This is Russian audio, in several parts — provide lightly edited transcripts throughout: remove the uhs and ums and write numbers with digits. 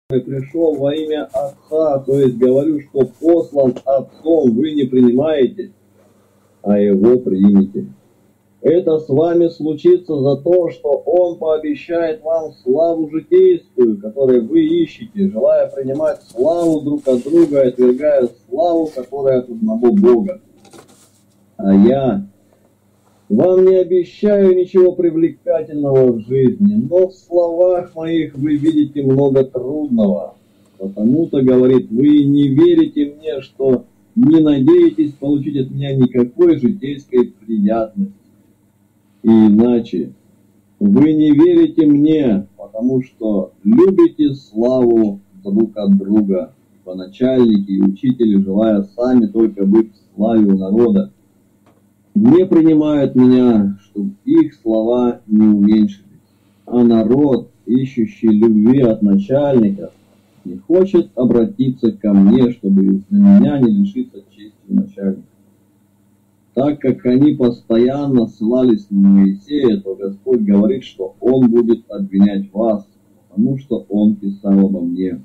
пришел во имя Отца, то есть говорю, что послан Отцом, вы не принимаете, а Его примите. Это с вами случится за то, что Он пообещает вам славу житейскую, которую вы ищете, желая принимать славу друг от друга, отвергая славу, которая от одного Бога. А я вам не обещаю ничего привлекательного в жизни, но в словах моих вы видите много трудного. Потому-то, говорит, вы не верите мне, что не надеетесь получить от меня никакой житейской приятности. И иначе, вы не верите мне, потому что любите славу друг от друга, ибо начальники и учители, желая сами только быть в славе у народа, не принимают меня, чтобы их слова не уменьшились. А народ, ищущий любви от начальников, не хочет обратиться ко мне, чтобы из-за меня не лишиться чести начальника. Так как они постоянно ссылались на Моисея, то Господь говорит, что Он будет обвинять вас, потому что Он писал обо мне.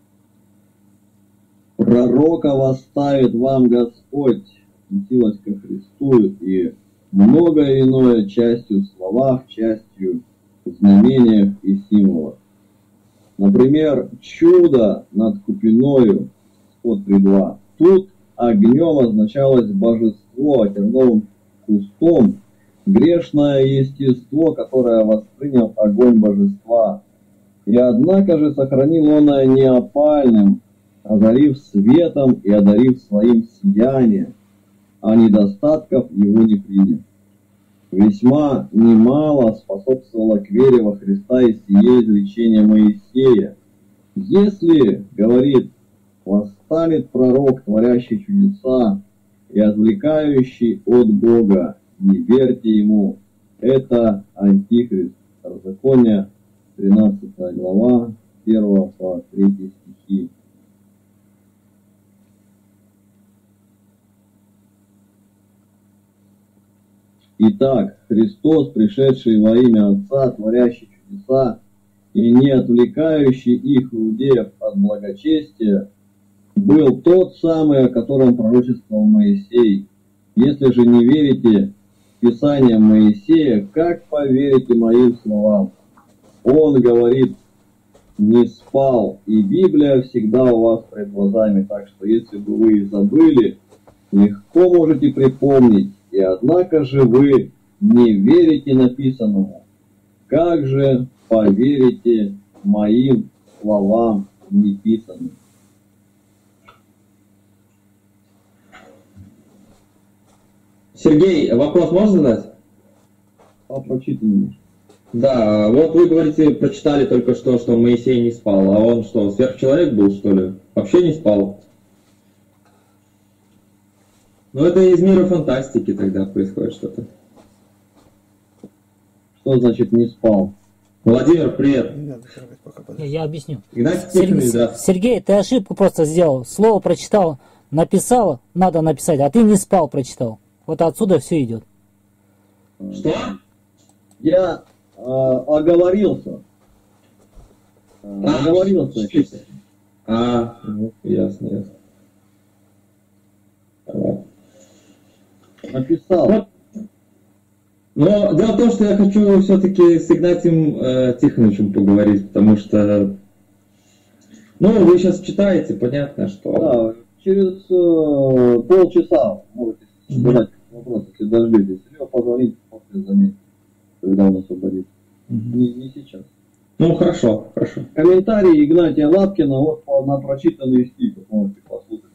Пророка восставит вам Господь, относилась ко Христу, и многое иное частью в словах, частью в знамениях и символах. Например, чудо над Купиною, Исход 3:2. Тут огнем означалось божество, а терновым кустом грешное естество, которое воспринял огонь божества. И однако же сохранил он неопальным, озарив светом и одарив своим сиянием, а недостатков его не принял. Весьма немало способствовало к вере во Христа и сие изречение Моисея. Если, говорит, восстанет пророк, творящий чудеса и отвлекающий от Бога, не верьте ему, это антихрист. Второзаконие, 13 глава, 1 по 3 стихи. Итак, Христос, пришедший во имя Отца, творящий чудеса и не отвлекающий их, иудеев, от благочестия, был тот самый, о котором пророчествовал Моисей. Если же не верите Писаниям Моисея, как поверите моим словам? Он говорит, не спал, и Библия всегда у вас пред глазами, так что если бы вы и забыли, легко можете припомнить. И однако же вы не верите написанному. Как же поверите моим словам неписанным? Сергей, вопрос можно задать? По прочитанному. Да, вот вы говорите, прочитали только что Моисей не спал, а он что, сверхчеловек был, что ли? Вообще не спал? Ну, это из мира фантастики тогда происходит что-то. Что значит не спал? Владимир, привет. Я объясню. Сергей, ты ошибку просто сделал. Слово прочитал, написал, надо написать, а ты не спал, прочитал. Вот отсюда все идет. Что? Я оговорился. Оговорился. Ясно. Написал. Но дело в том, что я хочу все-таки с Игнатием Тихоновичем поговорить, потому что, вы сейчас читаете, понятно, что... Да, через полчаса можете задать вопрос, если дождетесь. Или позвонить после занятия, когда он освободится. Не сейчас. Хорошо. Комментарий Игнатия Лапкина вот на прочитанный стих, можете послушать.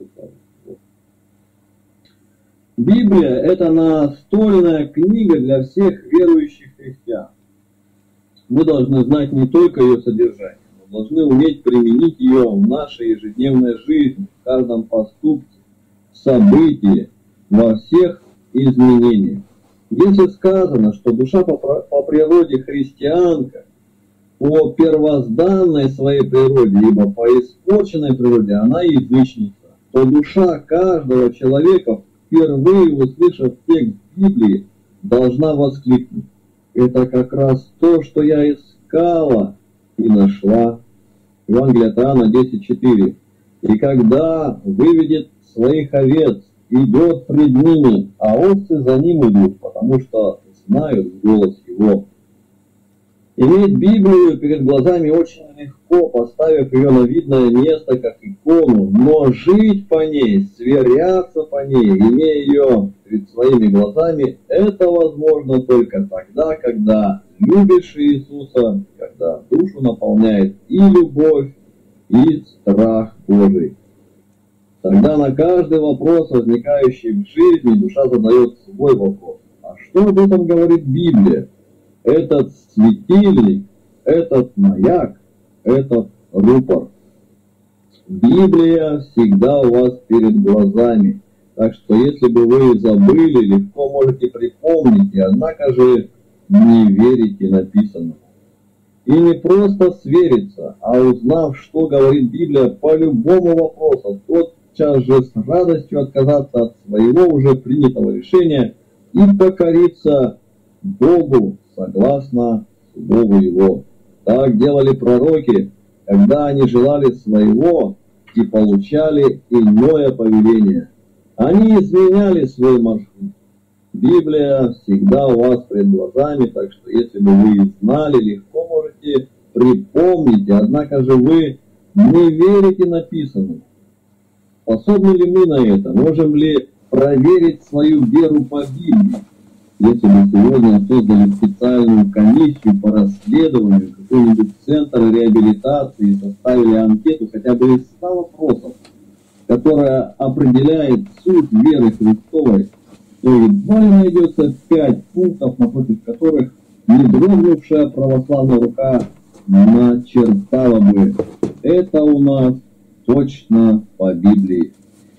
Библия – это настольная книга для всех верующих христиан. Мы должны знать не только ее содержание, но должны уметь применить ее в нашей ежедневной жизни, в каждом поступке, событии, во всех изменениях. Если сказано, что душа по природе христианка, по первозданной своей природе, либо по испорченной природе она язычница, то душа каждого человека, впервые услышав текст Библии, должна воскликнуть: это как раз то, что я искала и нашла. Евангелие от Иоанна 10:4. И когда выведет своих овец, идет пред ними, а овцы за ним идут, потому что знают голос его. Иметь Библию перед глазами очень легко, поставив ее на видное место, как икону, но жить по ней, сверяться по ней, имея ее перед своими глазами, это возможно только тогда, когда любишь Иисуса, когда душу наполняет и любовь, и страх Божий. Тогда на каждый вопрос, возникающий в жизни, душа задает свой вопрос. А что об этом говорит Библия? Этот светильник, этот маяк, этот рупор. Библия всегда у вас перед глазами. Так что если бы вы забыли, легко можете припомнить, и однако же не верите написанному. И не просто свериться, а узнав, что говорит Библия по любому вопросу, тотчас же с радостью отказаться от своего уже принятого решения и покориться Богу согласно Слову Его. Так делали пророки, когда они желали своего и получали иное повеление. Они изменяли свой маршрут. Библия всегда у вас перед глазами, так что если бы вы знали, легко можете припомнить, однако же вы не верите написанному. Способны ли мы на это? Можем ли проверить свою веру по Библии? Если бы сегодня создали специальную комиссию по расследованию, какой-нибудь центр реабилитации, составили анкету хотя бы из 100 вопросов, которая определяет суть веры Христовой, то едва ли найдется 5 пунктов, напротив которых не дрогнувшая православная рука начертала бы: это у нас точно по Библии.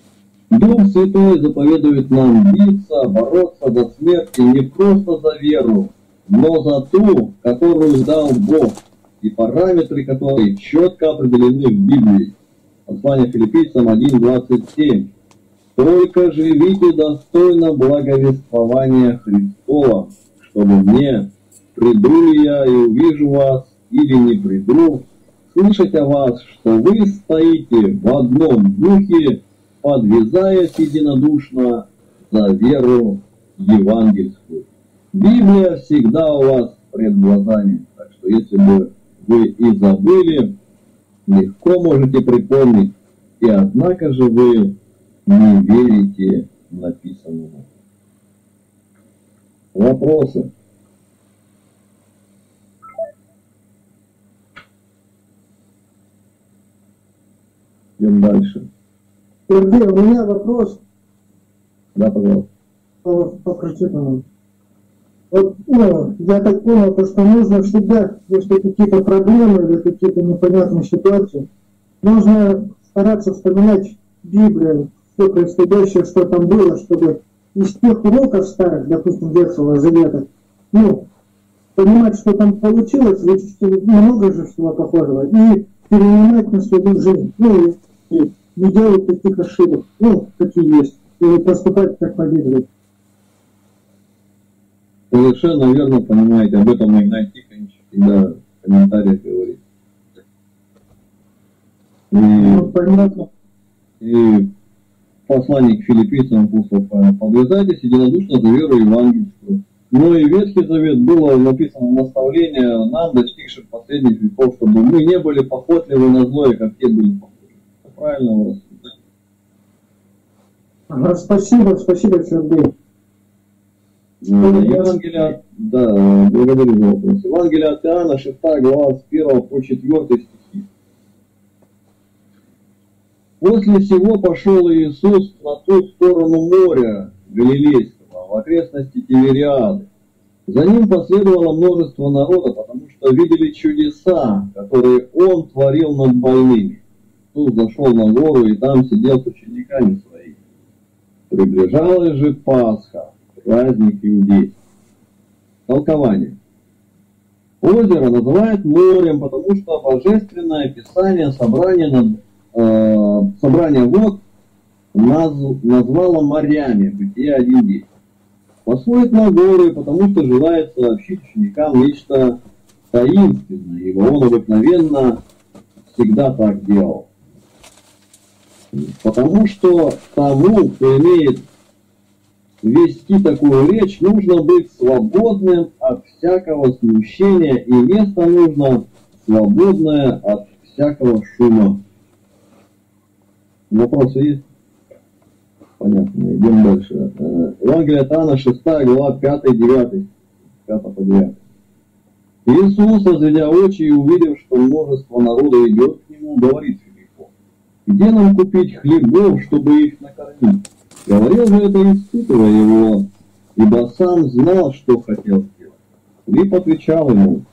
Дух Святой заповедует нам биться, бороться до смерти не просто за веру, но за ту, которую дал Бог, и параметры которой четко определены в Библии. Послание Филиппийцам 1:27. Только живите достойно благовествования Христова, чтобы мне, приду ли я и увижу вас, или не приду, слышать о вас, что вы стоите в одном духе, подвязаясь единодушно за веру евангельскую. Библия всегда у вас пред глазами, так что если бы вы и забыли, легко можете припомнить, и однако же вы не верите написанному. Вопросы? Идем дальше. Сергей, у меня вопрос. Да, пожалуйста. По прочитанному. Вот, я так понял, что нужно всегда, если какие-то проблемы или какие-то непонятные ситуации, нужно стараться вспоминать Библию, все происходящее, что там было, чтобы из тех уроков старых, допустим, Ветхого Завета, понимать, что там получилось, ведь много же всего похожего, и перенимать на свою жизнь, и не делать таких ошибок, какие есть, и поступать как по Библии. Совершенно верно понимаете, об этом Игнатий Тихонович всегда в комментариях говорит. Понятно. И послание к филиппийцам апостол Павел: подвязайтесь единодушно за веру евангельскую. Но и Ветхий Завет было написано наставление нам, достигшим последних веков, чтобы мы не были похотливы на злое, как те были похожи. Это правильно у вас. Ага, спасибо, Сергей. Евангелие, да, благодарю за вопрос. Евангелие от Иоанна, 6 глава, с 1 по 4 стихи. После всего пошел Иисус на ту сторону моря Галилейского, в окрестности Тивериады. За ним последовало множество народа, потому что видели чудеса, которые Он творил над больными. Иисус зашел на гору и там сидел с учениками своими. Приближалась же Пасха, праздник иудейский. Толкование. Озеро называют морем, потому что божественное Писание, собрание вод назвало морями, Бытие 1:10. Восходит на горы, потому что желает сообщить ученикам нечто таинственное, ибо он обыкновенно всегда так делал. Потому что тому, кто имеет вести такую речь, нужно быть свободным от всякого смущения, и место нужно свободное от всякого шума. Вопросы есть? Понятно, идем дальше. Евангелие от Иоанна, 6 глава, 5-9. 5 по 9. Иисус, разведя очи и увидев, что множество народа идет к нему, говорит Филиппу: где нам купить хлебов, чтобы их накормить? Говорил же это, испытывая его, ибо сам знал, что хотел сделать. Филипп отвечал ему: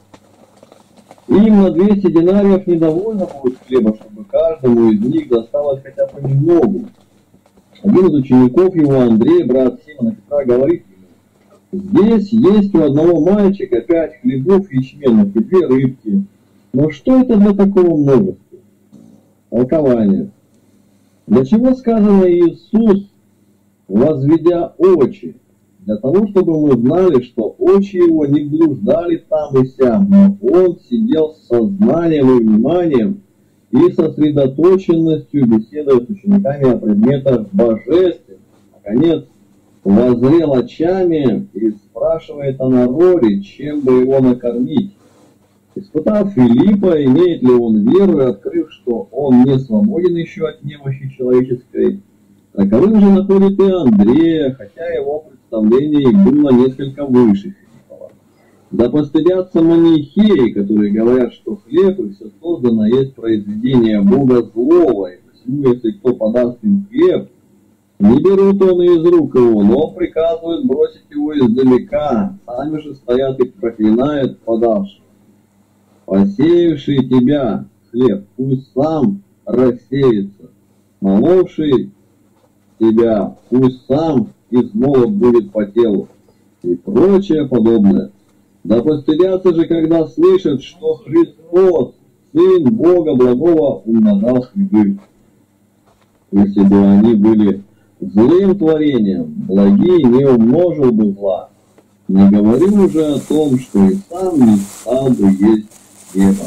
им на 200 динариев недовольно будет хлеба, чтобы каждому из них досталось хотя бы немного. Один из учеников его, Андрей, брат Симона Петра, говорит ему: здесь есть у одного мальчика 5 хлебов ячменных и 2 рыбки. Но что это для такого множества? Толкование. Для чего сказано Иисус, возведя очи? Для того, чтобы мы знали, что очи его не блуждали там и сям, но он сидел с сознанием и вниманием и сосредоточенностью, беседуя с учениками о предметах божественных. Наконец, воззрел очами и спрашивает о народе, чем бы его накормить. Испытав Филиппа, имеет ли он веру, и открыв, что он не свободен еще от немощи человеческой, таковым же находит и Андрея, хотя его представление и было несколько выше Филиппова. Да постыдятся манихеи, которые говорят, что хлеб и все создано есть произведение Бога злого, и посему, если кто подаст им хлеб, не берут он из рук его, но приказывают бросить его издалека, сами же стоят и проклинают подавшего. Посеявший тебя хлеб, пусть сам рассеется, моловший тебя, пусть сам измолот будет по телу, и прочее подобное. Да постыдятся же, когда слышат, что Христос, Сын Бога Благого, умножал хлебы. Если бы они были злым творением, благие не умножил бы зла. Не говорю уже о том, что и сам не стал бы есть хлеба.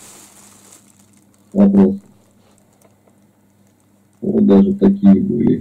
Вопрос. Вот даже такие были.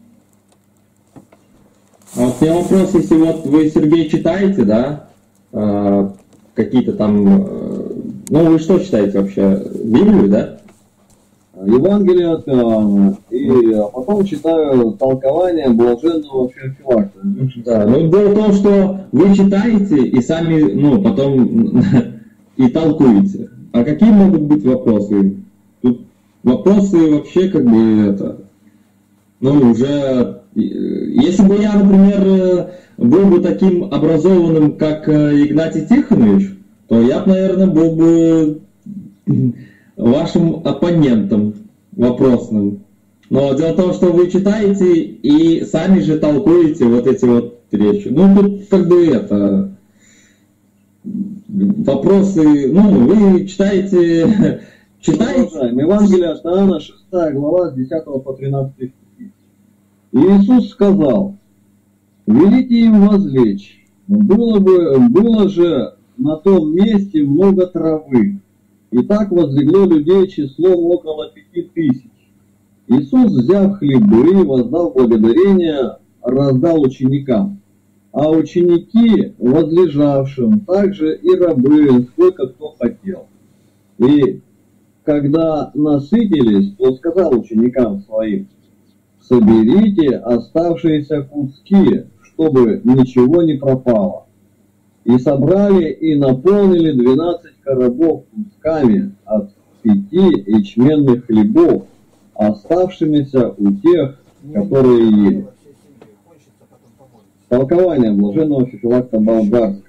А вот у меня вопрос, если вот вы, Сергей, читаете, да, какие-то там, ну вы что читаете вообще, Библию, да? Евангелие от Иоанна, и потом читаю толкование блаженного Феофилакта. Да, ну дело в том, что вы читаете и сами, ну, потом и толкуете. А какие могут быть вопросы? Тут вопросы вообще как бы это, ну уже, если бы я, например, был бы таким образованным, как Игнатий Тихонович, то я бы, наверное, был бы вашим оппонентом вопросным. Но дело в том, что вы читаете и сами же толкуете вот эти вот речи. Ну, тут как бы это... Вопросы... Ну, вы читаете... Евангелие от Иоанна, 6 глава, с 10 по 13 стих. Иисус сказал: велите им возлечь. Было же на том месте много травы. И так возлегло людей числом около 5000. Иисус, взяв хлебы, воздав благодарение, раздал ученикам, а ученики возлежавшим, также и рабы, сколько кто хотел. И когда насытились, то сказал ученикам своим: соберите оставшиеся куски, чтобы ничего не пропало. И собрали и наполнили 12 коробов кусками от 5 ячменных хлебов, оставшимися у тех, которые ели. Толкование блаженного Феофилакта Болгарского.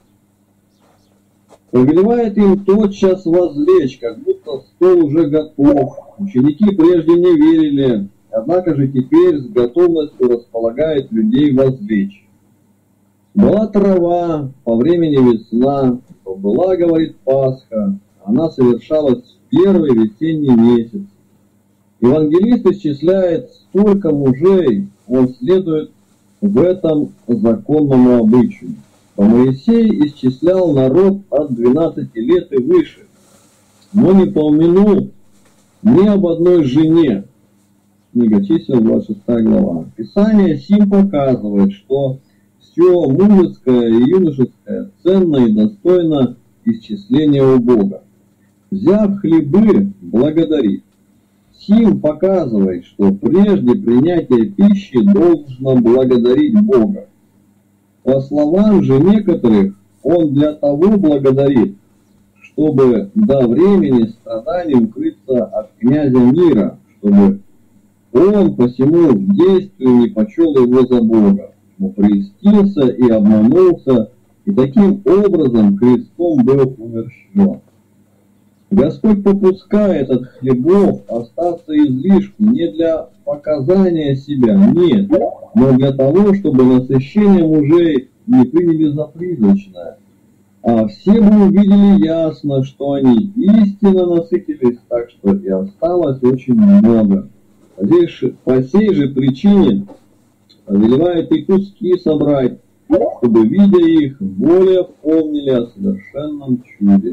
Повелевает им тотчас возлечь, как будто стол уже готов. Ученики прежде не верили, однако же теперь с готовностью располагает людей возлечь. Была трава, по времени весна, то была, говорит, Пасха, она совершалась в первый весенний месяц. Евангелист исчисляет столько мужей, он следует в этом законному обычаю. А Моисей исчислял народ от 12 лет и выше. но не упомянул ни об одной жене. Книга чисел, 26 глава. Писание сим показывает, что все мужеское и юношеское ценно и достойно исчисления у Бога. Взяв хлебы, благодарит. Сим показывает, что прежде принятия пищи должно благодарить Бога. По словам же некоторых, он для того благодарит, чтобы до времени страданий укрыться от князя мира, чтобы он посему в действии не почел его за Бога, но прельстился и обманулся, и таким образом крестом был умерщвлен. Господь попускает от хлебов остаться излишку не для показания себя, нет, но для того, чтобы насыщение мужей не приняли за призрачное. А все бы увидели ясно, что они истинно насытились, так что и осталось очень много. По сей же причине повелевает и куски собрать, чтобы, видя их, более помнили о совершенном чуде.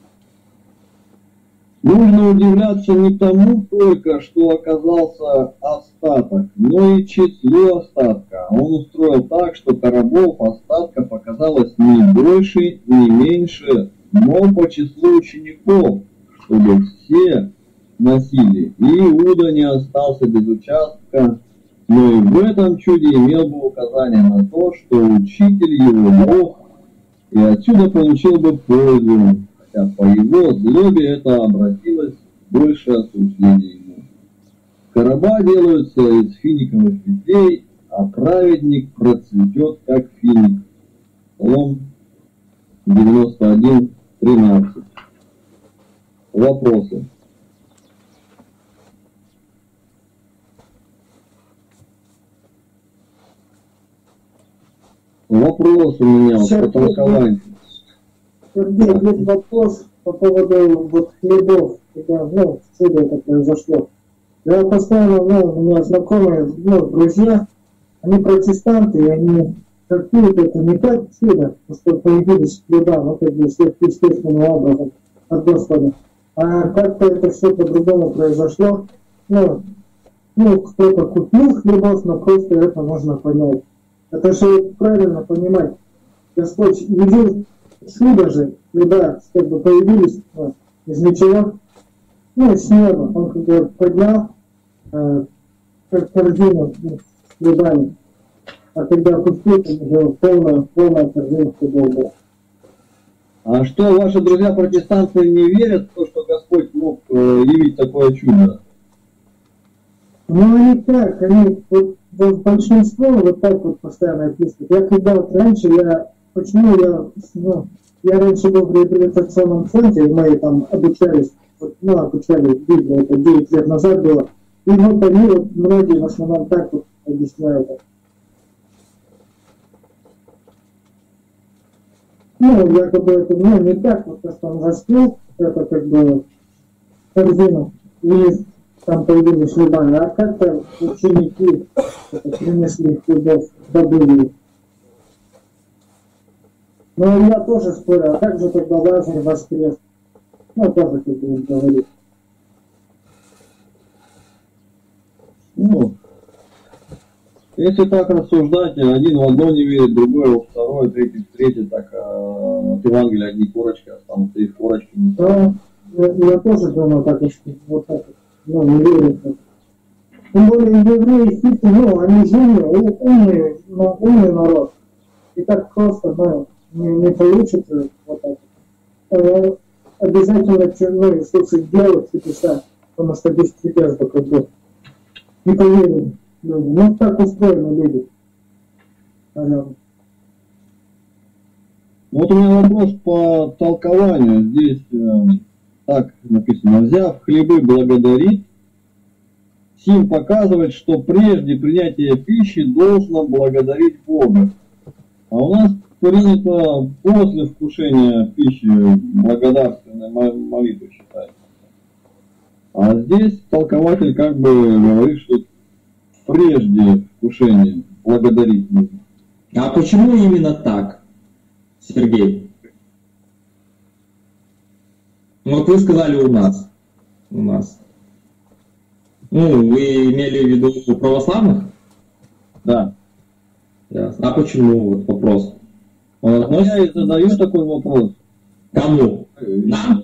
Нужно удивляться не тому только, что оказался остаток, но и числу остатка. Он устроил так, что коробов остатка показалось не больше, не меньше, но по числу учеников, чтобы все носили. И Иуда не остался без участка, но и в этом чуде имел бы указание на то, что учитель его Бог, и отсюда получил бы пользу. По его злобе это обратилось больше осуждения ему. Короба делаются из финиковых ветвей, а праведник процветет, как финик. Псалом 91:13. Вопросы? Вопрос у меня по толкованию. Сергей, есть вопрос по поводу вот хлебов, когда, в чудо это произошло. Я постоянно, у меня знакомые, друзья, они протестанты, и они трактуют это не как чудо, что появились хлеба, как бы сверхъестественным образом от Господа, а как-то это все по-другому произошло. Кто-то купил хлебов, но просто это можно понять. Это же правильно понимать. Господь явил чудо же, хлеба как бы появились из ничего, с неба. Он как бы поднял как корзину с хлебами. А когда пустил, уже полная корзина хлебов была. А что, ваши друзья-протестанты не верят в то, что Господь мог явить такое чудо? Они так, большинство вот так вот постоянно описывают. Я когда раньше, я раньше был в реабилитационном центре, мы там обучались, обучали Библию, это 9 лет назад было. И они многие в основном так вот объясняют. Якобы это не так, вот что он раскрыл, это как бы корзину, и там появились хлеба, а как-то ученики принесли хлебов, добыли. Но я тоже спорю, а как же тогда Лазарь воскрес? Тоже как бы говорит. Если так рассуждать, один в одно не верит, другой во второе, третий в третье, так от Евангелия одни корочки останутся, и в корочки не станут. Я тоже думаю, так, что вот так, не верю. Тем более евреи, они жили, умный народ. И так просто, не получится вот так. Обязательно слушать делать и писать, потому что без чудес как бы не поверили люди. Так устроены люди. Понятно. Вот у меня вопрос по толкованию. Здесь так написано: взяв хлебы, благодарить. Сим показывает, что прежде принятия пищи должно благодарить Бога. А у нас принято после вкушения пищи благодарственной молитвы считать. А здесь толкователь как бы говорит, что прежде вкушения благодарить нужно. А почему именно так, Сергей? Ну, вот вы сказали у нас. У нас. Ну, вы имели в виду у православных? Да. Ясно. А почему? Вот вопрос. Он относится... Я и задаю такой вопрос. Кому? Нам?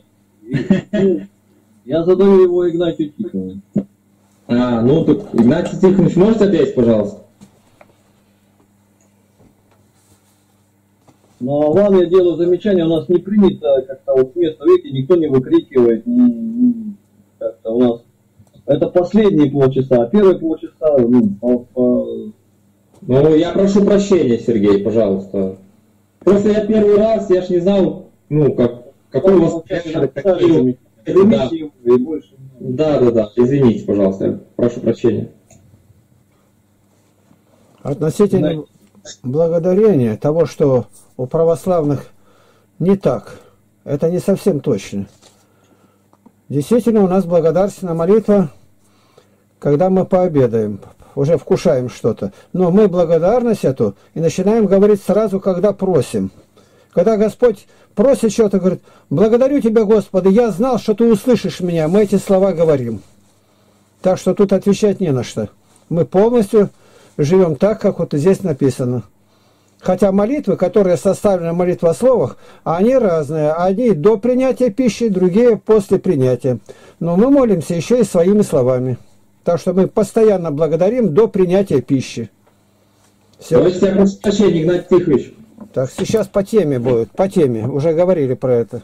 Я задаю его Игнатию Тихоновичу. Ну, так, Игнатий Тихонович, можете ответить, пожалуйста? Ну, а вам я делаю замечание, у нас не принято как-то вот с места, видите, никто не выкрикивает, как-то у нас. Это последние полчаса, а первые полчаса, Ну, я прошу прощения, Сергей, пожалуйста. Просто я первый раз, я ж не знал, ну, какой у вас... Да, извините, пожалуйста, я прошу прощения. Относительно благодарения того, что у православных не так, это не совсем точно. Действительно, у нас благодарственная молитва, когда мы пообедаем, уже вкушаем что-то. Но мы благодарность эту и начинаем говорить сразу, когда просим. Когда Господь просит что-то, говорит: благодарю Тебя, Господи, я знал, что Ты услышишь меня. Мы эти слова говорим. Так что тут отвечать не на что. Мы полностью живем так, как вот здесь написано. Хотя молитвы, которые составлены в молитвословах, они разные. Одни до принятия пищи, другие после принятия. Но мы молимся еще и своими словами. Так что мы постоянно благодарим до принятия пищи. Все. То есть я прошу прощения, Игнатий Тихонович. Так, сейчас по теме будет, по теме. Уже говорили про это.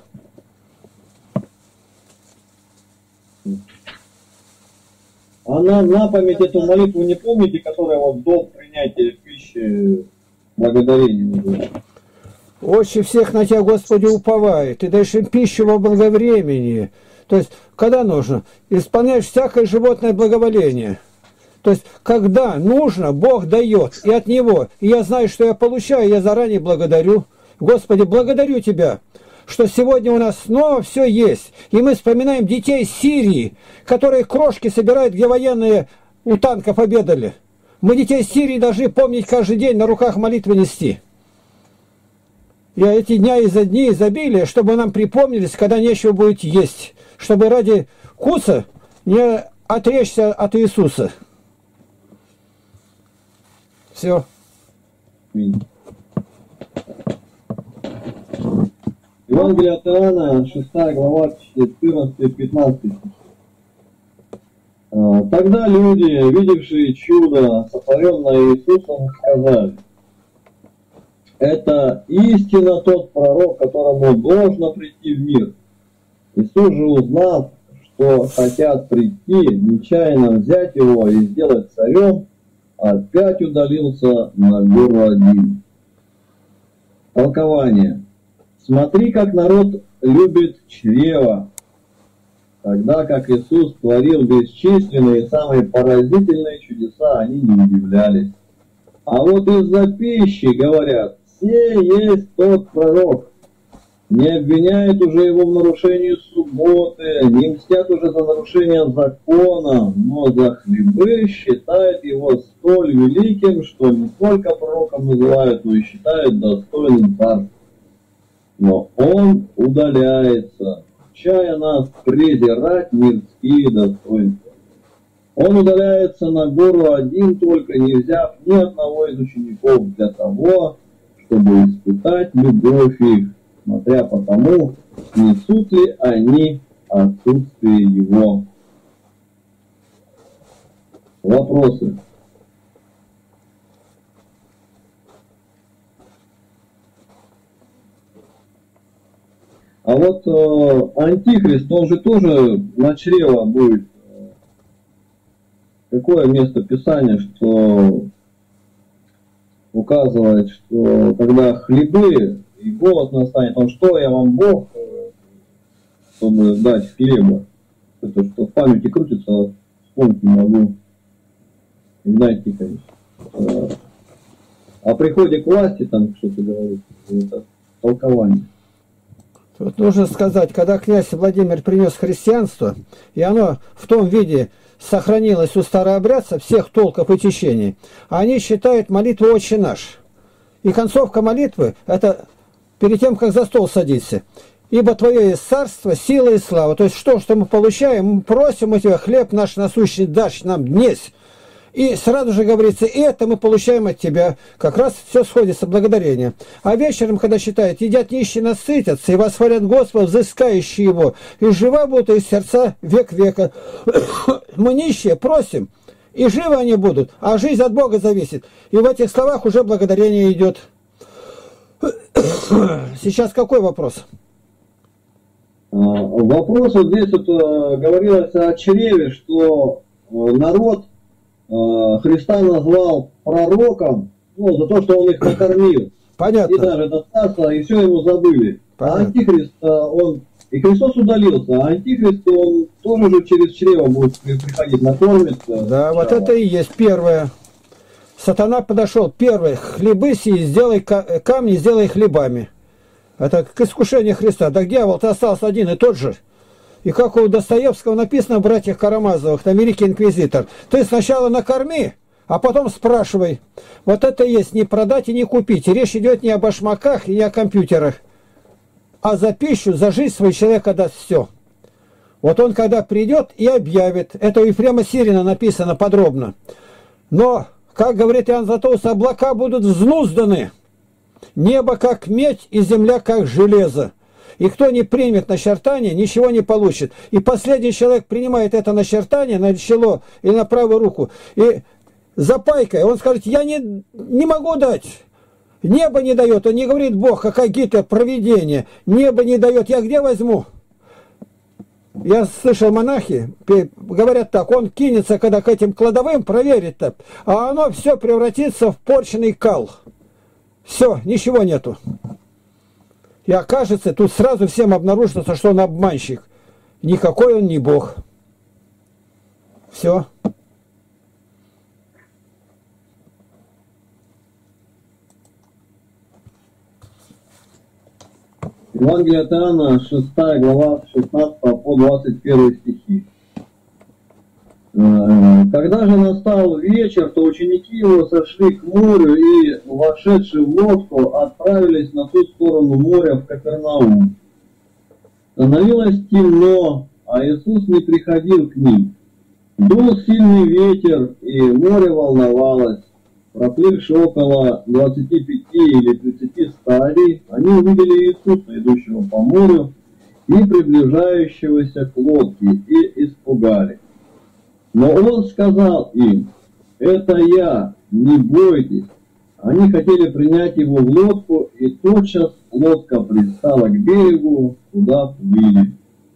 А на память эту молитву не помните, которая вот до принятия пищи благодарения? Отче, всех на Тебя, Господи, уповает. Ты даешь им пищу во благовремени. То есть, когда нужно, исполняешь всякое животное благоволение. То есть, когда нужно, Бог дает, и от Него. И я знаю, что я получаю, я заранее благодарю. Господи, благодарю Тебя, что сегодня у нас снова все есть. И мы вспоминаем детей Сирии, которые крошки собирают, где военные у танков обедали. Мы детей Сирии должны помнить каждый день, на руках молитвы нести. И эти дня из-за дней изобилия, чтобы нам припомнились, когда нечего будет есть. Чтобы ради вкуса не отречься от Иисуса. Все. Евангелие от Иоанна, 6 глава, 14-15. Тогда люди, видевшие чудо, сотворенное Иисусом, сказали: это истинно тот пророк, которому должно прийти в мир. Иисус же, узнав, что хотят прийти, нечаянно взять его и сделать царем, опять удалился на гору один. Толкование. Смотри, как народ любит чрево, тогда как Иисус творил бесчисленные и самые поразительные чудеса, они не удивлялись. А вот из-за пищи, говорят, все есть тот пророк. Не обвиняют уже его в нарушении субботы, не мстят уже за нарушение закона, но за хлебы считают его столь великим, что не только пророком называют, но и считают достойным царства. Но он удаляется, чая нас презирать мирские достоинства. Он удаляется на гору один только, не взяв ни одного из учеников, для того, чтобы испытать любовь их, смотря по тому, несут ли они отсутствие его. Вопросы? А вот Антихрист, он же тоже на чрево будет. Какое место Писания, что указывает, что когда хлебы и голод настанет, он: что я вам, Бог, чтобы дать хлеба? Это что в памяти крутится, вспомнить не могу. Игнатий Тихонович. О приходе к власти там что-то говорит, это толкование. Тут нужно сказать, когда князь Владимир принес христианство, и оно в том виде сохранилось у старообрядцев всех толков и течений, они считают молитву «Отче наш». И концовка молитвы – это перед тем, как за стол садиться. Ибо Твое есть царство, сила и слава. То есть что мы получаем? Мы просим у Тебя, хлеб наш насущный дашь нам днесь. И сразу же говорится, и это мы получаем от Тебя. Как раз все сходится, благодарение. А вечером, когда считают, едят нищие, насытятся, и восхвалят Господа, взыскающие Его, и жива будут из сердца век века. Мы нищие просим, и живы они будут, а жизнь от Бога зависит. И в этих словах уже благодарение идет. Сейчас какой вопрос? Вопрос вот здесь вот говорилось о чреве, что народ Христа назвал пророком, ну, за то, что он их накормил. Понятно. И даже достаточно, и все ему забыли. Понятно. А Антихрист, он... И Христос удалился, а Антихрист, он тоже же через чрево будет приходить, накормиться. Да, вот это и есть первое. Сатана подошел, первое, хлебы сии, сделай камни, сделай хлебами. Это к искушению Христа. Так дьявол-то остался один и тот же. И как у Достоевского написано в «Братьях Карамазовых», там великий инквизитор, ты сначала накорми, а потом спрашивай. Вот это и есть не продать и не купить. И речь идет не о башмаках и не о компьютерах, а за пищу, за жизнь свой человек отдаст все. Вот он когда придет и объявит, это у Ефрема Сирина написано подробно. Но, как говорит Иоанн Златоуст, облака будут взнузданы, небо как медь и земля как железо. И кто не примет начертание, ничего не получит. И последний человек принимает это начертание на чело или на правую руку, и запайкой, он скажет, я не могу дать. Небо не дает, он не говорит Бог, какая Гитлер, провидение. Небо не дает, я где возьму? Я слышал, монахи говорят так, он кинется, когда к этим кладовым проверит-то, а оно все превратится в порченный кал. Все, ничего нету. И окажется, тут сразу всем обнаружится, что он обманщик. Никакой он не Бог. Все. Евангелие от Иоанна, 6 глава, 16 по 21 стихи. Когда же настал вечер, то ученики его сошли к морю и, вошедшие в лодку, отправились на ту сторону моря в Капернаум. Становилось темно, а Иисус не приходил к ним. Дул сильный ветер, и море волновалось. Проплывши около 25 или 30 стадий, они увидели Иисуса, идущего по морю, и приближающегося к лодке, и испугались. Но он сказал им, это я, не бойтесь. Они хотели принять его в лодку, и тотчас лодка пристала к берегу, куда плыли.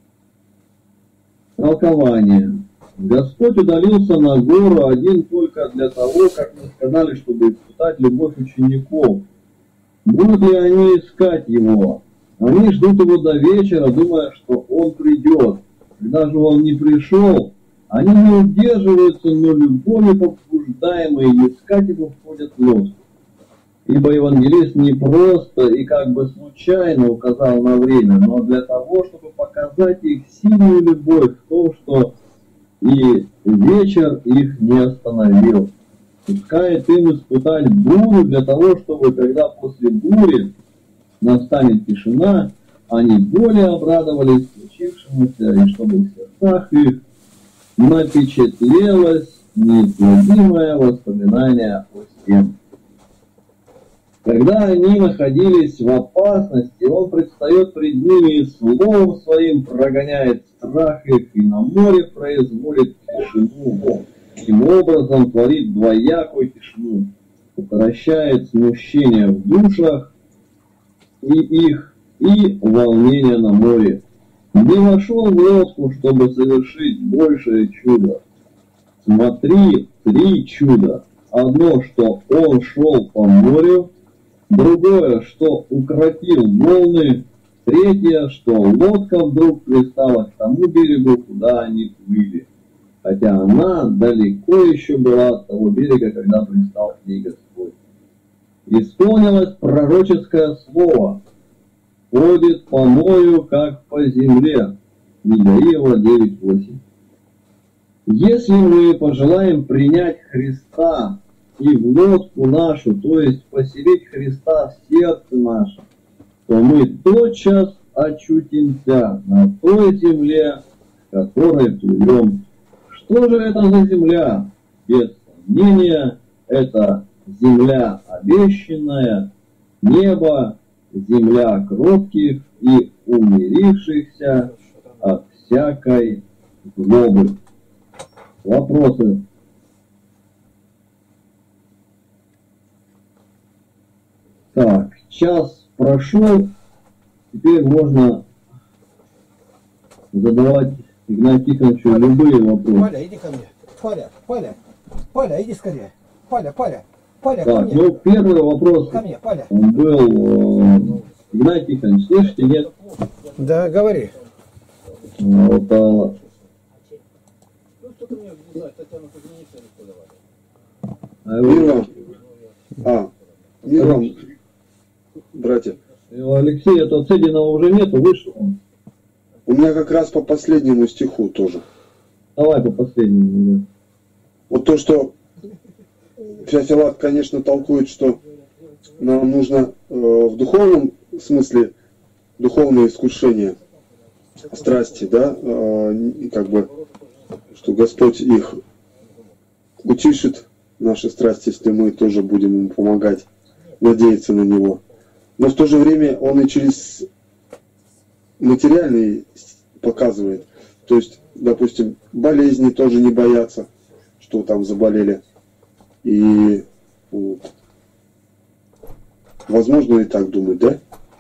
Толкование. Господь удалился на гору один только для того, как мы сказали, чтобы испытать любовь учеников. Будут ли они искать его? Они ждут его до вечера, думая, что он придет. Когда же он не пришел, они не удерживаются, но любовью побуждаемые искать его входят в лодку. Ибо евангелист не просто и как бы случайно указал на время, но для того, чтобы показать их сильную любовь в том, что и вечер их не остановил. Пускает им испытать бурю для того, чтобы, когда после бури настанет тишина, они более обрадовались случившемуся, и чтобы в сердцах их напечатлелось неизгладимое воспоминание о сем. Когда они находились в опасности, он предстает пред ними и словом своим прогоняет страх их, и на море производит тишину. Таким образом творит двоякую тишину, укрощает смущение в душах и их, и волнение на море. Не вошел в лодку, чтобы совершить большее чудо. Смотри, 3 чуда. Одно, что он шел по морю, другое, что укротил волны, третье, что лодка вдруг пристала к тому берегу, куда они плыли, хотя она далеко еще была от того берега, когда пристал к ней Господь. Исполнилось пророческое слово: ходит по морю, как по земле. Михаила 9:8. Если мы пожелаем принять Христа и в лодку нашу, то есть поселить Христа в сердце наше, то мы тотчас очутимся на той земле, к которой плывем. Что же это за земля? Без сомнения, это земля обещанная, небо, земля кротких и умирившихся от всякой злобы. Вопросы? Так, час прошел, теперь можно задавать Игнатию Тихоновичу любые вопросы. Поля, иди ко мне. Поля, иди скорее. Поля, ко Так, мне. ну первый вопрос Ко мне, Поля. был, Игнатий Тихонович, слышите, нет? Да, говори. Вот, Мир вам, братья. Алексей, это Цединова уже нету, вышел он. У меня как раз по последнему стиху тоже. Давай по последнему. Да. Вот то, что Феофилак, конечно, толкует, что нам нужно в духовном смысле духовное искушение, страсти, да, и как бы, что Господь их утишит, наши страсти, если мы тоже будем ему помогать, надеяться на него. Но в то же время он и через материальный показывает. То есть, допустим, болезни тоже не боятся, что там заболели. И вот, возможно и так думать, да?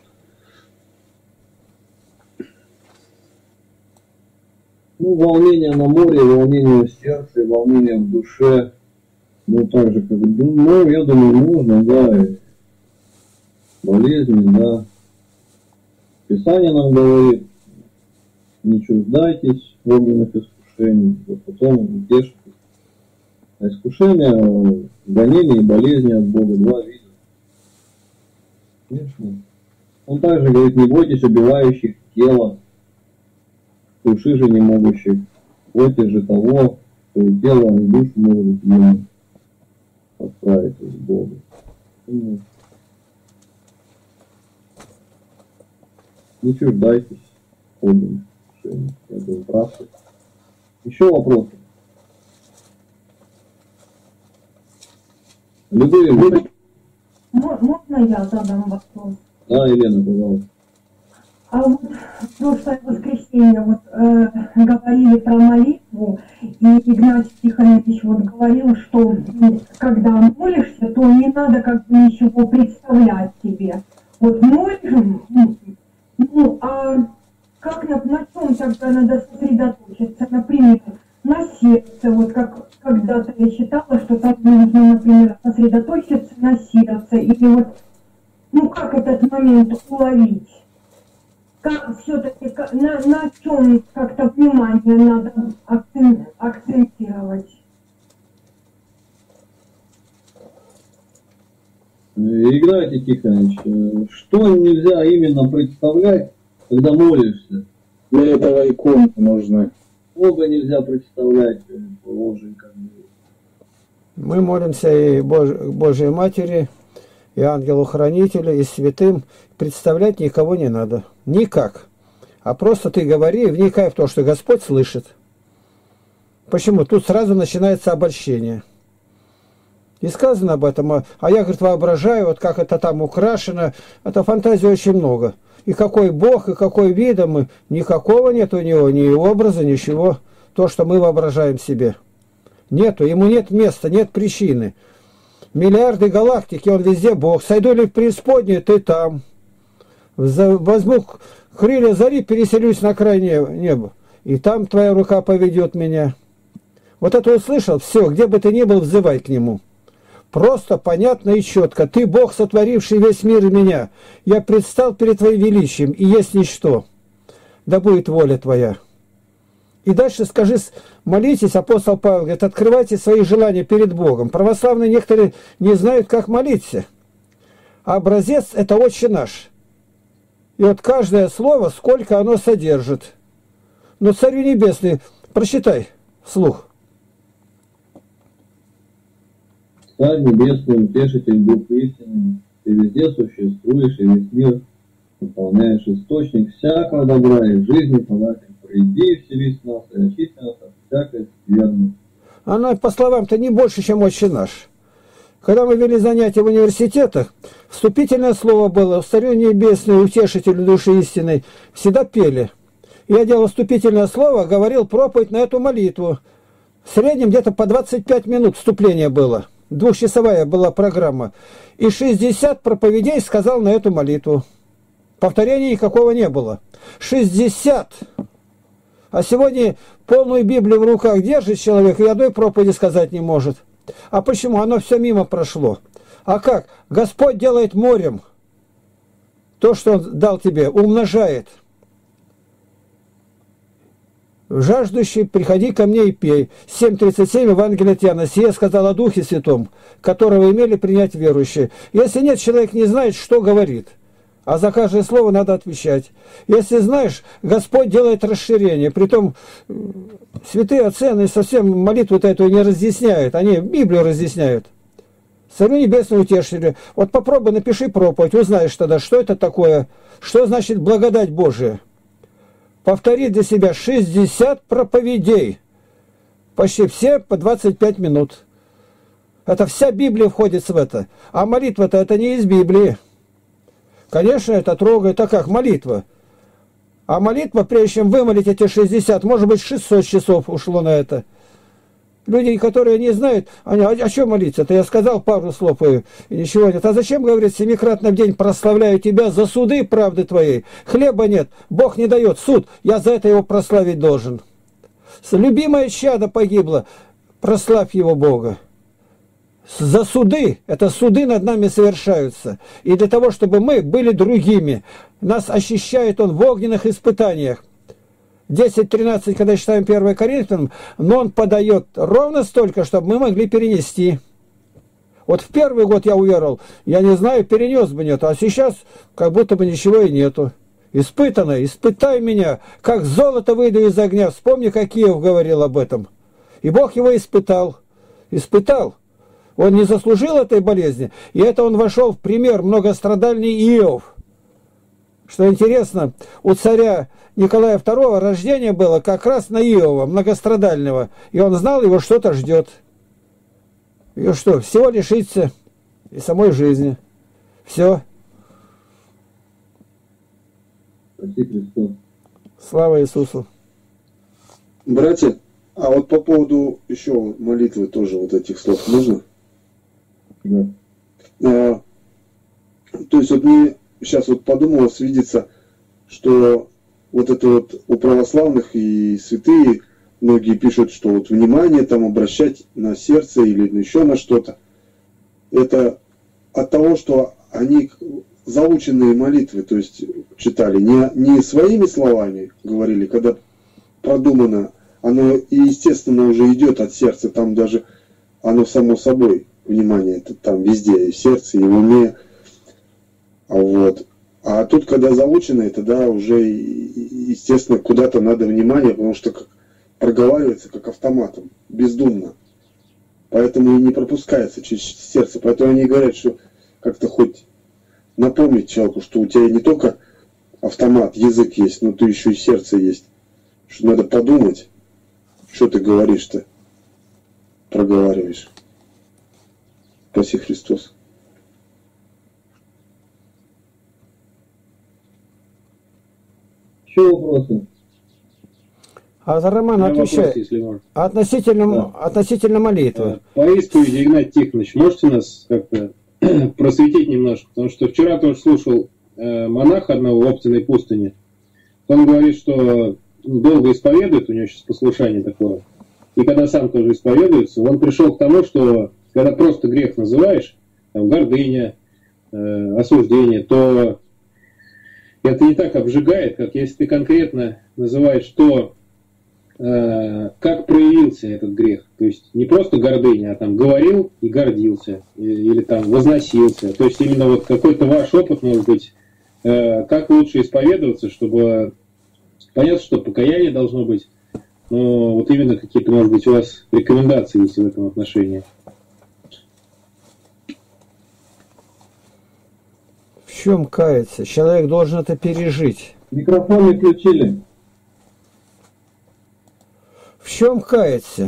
Ну, волнение на море, волнение в сердце, волнение в душе. Ну, так же, как бы, ну, я думаю, нужно, да, и болезни, да. Писание нам говорит, не чуждайтесь огненных искушений, а потом утешитесь. А искушения, гонения и болезни от Бога, два вида. Конечно. Он также говорит, не бойтесь убивающих тело, души же не могущих. Бойтесь же того, что и тело, и душу могут ему отправить с Богом. Не чуждайтесь огненных искушений. Я был прав. Еще вопросы? Любые. Можно я задам вопрос? Да, Елена, пожалуйста. А вот в прошлое воскресенье говорили про молитву, и Игнатий Тихонович вот говорил, что когда молишься, то не надо как бы ничего представлять себе. Вот молишь, ну а как на чем тогда надо сосредоточиться? Например, на сердце, вот как когда-то я читала, что там нужно, например, сосредоточиться на сердце, или вот, ну как этот момент уловить? Как все-таки, на чем как-то внимание надо акцентировать? Игнатий Тихонович, что нельзя именно представлять, когда молишься? Для этого иконы нужны. Бога нельзя представлять, Божий как бы. Мы молимся и Божьей Матери, и ангелу-хранителю, и святым. Представлять никого не надо. Никак. А просто ты говори, вникай в то, что Господь слышит. Почему? Тут сразу начинается обольщение. И сказано об этом. А я, говорит, воображаю, вот как это там украшено. Это фантазии очень много. И какой Бог, и какой видом. Никакого нет у него, ни образа, ничего. То, что мы воображаем себе. Нету, ему нет места, нет причины. Миллиарды галактики, он везде Бог. Сойду ли в преисподнюю, ты там. Возьму крылья зари, переселюсь на край неба. И там твоя рука поведет меня. Вот это услышал, все, где бы ты ни был, взывай к нему. Просто, понятно и четко. Ты Бог, сотворивший весь мир и меня. Я предстал перед твоим величием, и есть ничто. Да будет воля твоя. И дальше скажи, молитесь, апостол Павел говорит, открывайте свои желания перед Богом. Православные некоторые не знают, как молиться. А образец – это «Отче наш». И вот каждое слово, сколько оно содержит. Но Царю Небесный, прочитай вслух. Царь Небесный, утешитель, Дух истинный, ты везде существуешь, и весь мир наполняешь источник всякого добра и жизни податель. Приди, вселись в нас и очисти нас от всякой скверны. Оно, по словам-то, не больше, чем «Отче наш». Когда мы вели занятия в университетах, вступительное слово было «Царю небесный, утешителю души истинной». Всегда пели. Я делал вступительное слово, говорил проповедь на эту молитву. В среднем где-то по 25 минут вступление было. Двухчасовая была программа. И 60 проповедей сказал на эту молитву. Повторения никакого не было. 60! А сегодня полную Библию в руках держит человек и одной проповеди сказать не может. А почему? Оно все мимо прошло. А как? Господь делает морем. То, что Он дал тебе, умножает. Жаждущий, приходи ко мне и пей. 7:37 Евангелие от Иоанна. Сие сказал о Духе Святом, которого имели принять верующие. Если нет, человек не знает, что говорит. А за каждое слово надо отвечать. Если знаешь, Господь делает расширение. Притом святые отцы, они совсем молитву-то эту не разъясняют. Они Библию разъясняют. Царю небесному утешителю. Вот попробуй, напиши проповедь, узнаешь тогда, что это такое. Что значит благодать Божия. Повтори для себя 60 проповедей. Почти все по 25 минут. Это вся Библия входит в это. А молитва-то это не из Библии. Конечно, это трогает, а как молитва? А молитва, прежде чем вымолить эти 60, может быть, 600 часов ушло на это. Люди, которые не знают, они, о чем молиться-то? Я сказал пару слов и ничего нет. А зачем, говорит, 7-кратно в день прославляю тебя за суды правды твоей? Хлеба нет, Бог не дает, суд, я за это его прославить должен. Любимое чадо погибло, прославь его Бога. За суды, это суды над нами совершаются. И для того, чтобы мы были другими, нас очищает Он в огненных испытаниях. 10-13, когда читаем 1 Коринфянам, но Он подает ровно столько, чтобы мы могли перенести. Вот в первый год я уверовал, я не знаю, перенес бы нет, а сейчас как будто бы ничего и нету. Испытано, испытай меня, как золото выйду из огня. Вспомни, как Иов говорил об этом. И Бог его испытал. Испытал. Он не заслужил этой болезни, и это он вошел в пример многострадальный Иов. Что интересно, у царя Николая II рождение было как раз на Иова, многострадального, и он знал, его что-то ждет. И что, всего лишиться и самой жизни. Все. Слава Иисусу. Братья, а вот по поводу еще молитвы тоже вот этих слов можно? Да. То есть вот мне сейчас вот подумалось, видится, что вот это вот у православных и святые многие пишут, что вот внимание там обращать на сердце или еще на что-то. Это от того, что они заученные молитвы, то есть читали, не своими словами говорили, когда продумано, оно и естественно уже идет от сердца, там даже оно само собой. Внимание, это там везде, и в сердце, и в уме. Вот. А тут, когда заучено, это да, уже, естественно, куда-то надо внимание, потому что проговаривается как автоматом, бездумно. Поэтому и не пропускается через сердце. Поэтому они говорят, что как-то хоть напомнить человеку, что у тебя не только автомат, язык есть, но ты еще и сердце есть. Что надо подумать, что ты говоришь-то, проговариваешь. Спаси Христос. Еще вопросы? А за Роман отвечает относительно молитвы. По исповеди, Игнатий Тихонович, можете нас как-то просветить немножко? Потому что вчера тоже слушал монаха одного в Оптиной пустыне. Он говорит, что долго исповедует, у него сейчас послушание такое. И когда сам тоже исповедуется, он пришел к тому, что когда просто грех называешь, там, гордыня, осуждение, то это не так обжигает, как если ты конкретно называешь то, как проявился этот грех. То есть не просто гордыня, а там говорил и гордился, или там возносился. То есть именно вот какой-то ваш опыт, может быть, как лучше исповедоваться, чтобы... Понятно, что покаяние должно быть, но вот именно какие-то, может быть, у вас рекомендации есть в этом отношении. В чем каяться? Человек должен это пережить. Микрофон не включили. В чем каяться?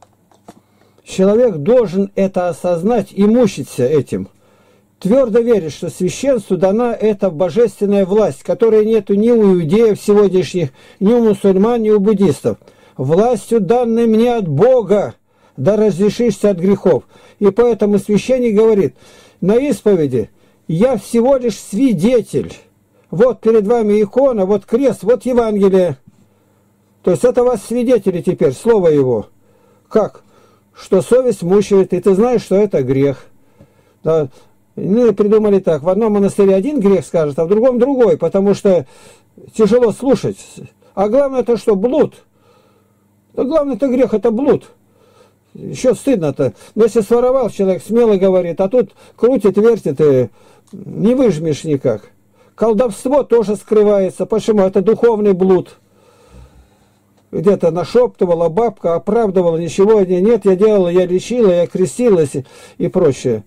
Человек должен это осознать и мучиться этим. Твердо верит, что священству дана эта божественная власть, которой нету ни у иудеев сегодняшних, ни у мусульман, ни у буддистов. Властью, данной мне от Бога, да разрешишься от грехов. И поэтому священник говорит, на исповеди я всего лишь свидетель. Вот перед вами икона, вот крест, вот Евангелие. То есть это вас свидетели теперь, слово его. Как? Что совесть мучает, и ты знаешь, что это грех. Да. Мы придумали так, в одном монастыре один грех скажет, а в другом другой, потому что тяжело слушать. А главное это что? Блуд. Да главное это грех, это блуд. Еще стыдно-то. Но если своровал, человек смело говорит, а тут крутит, вертит, и не выжмешь никак. Колдовство тоже скрывается. Почему? Это духовный блуд. Где-то нашептывала бабка, оправдывала, ничего нет, я делала, я лечила, я крестилась и прочее.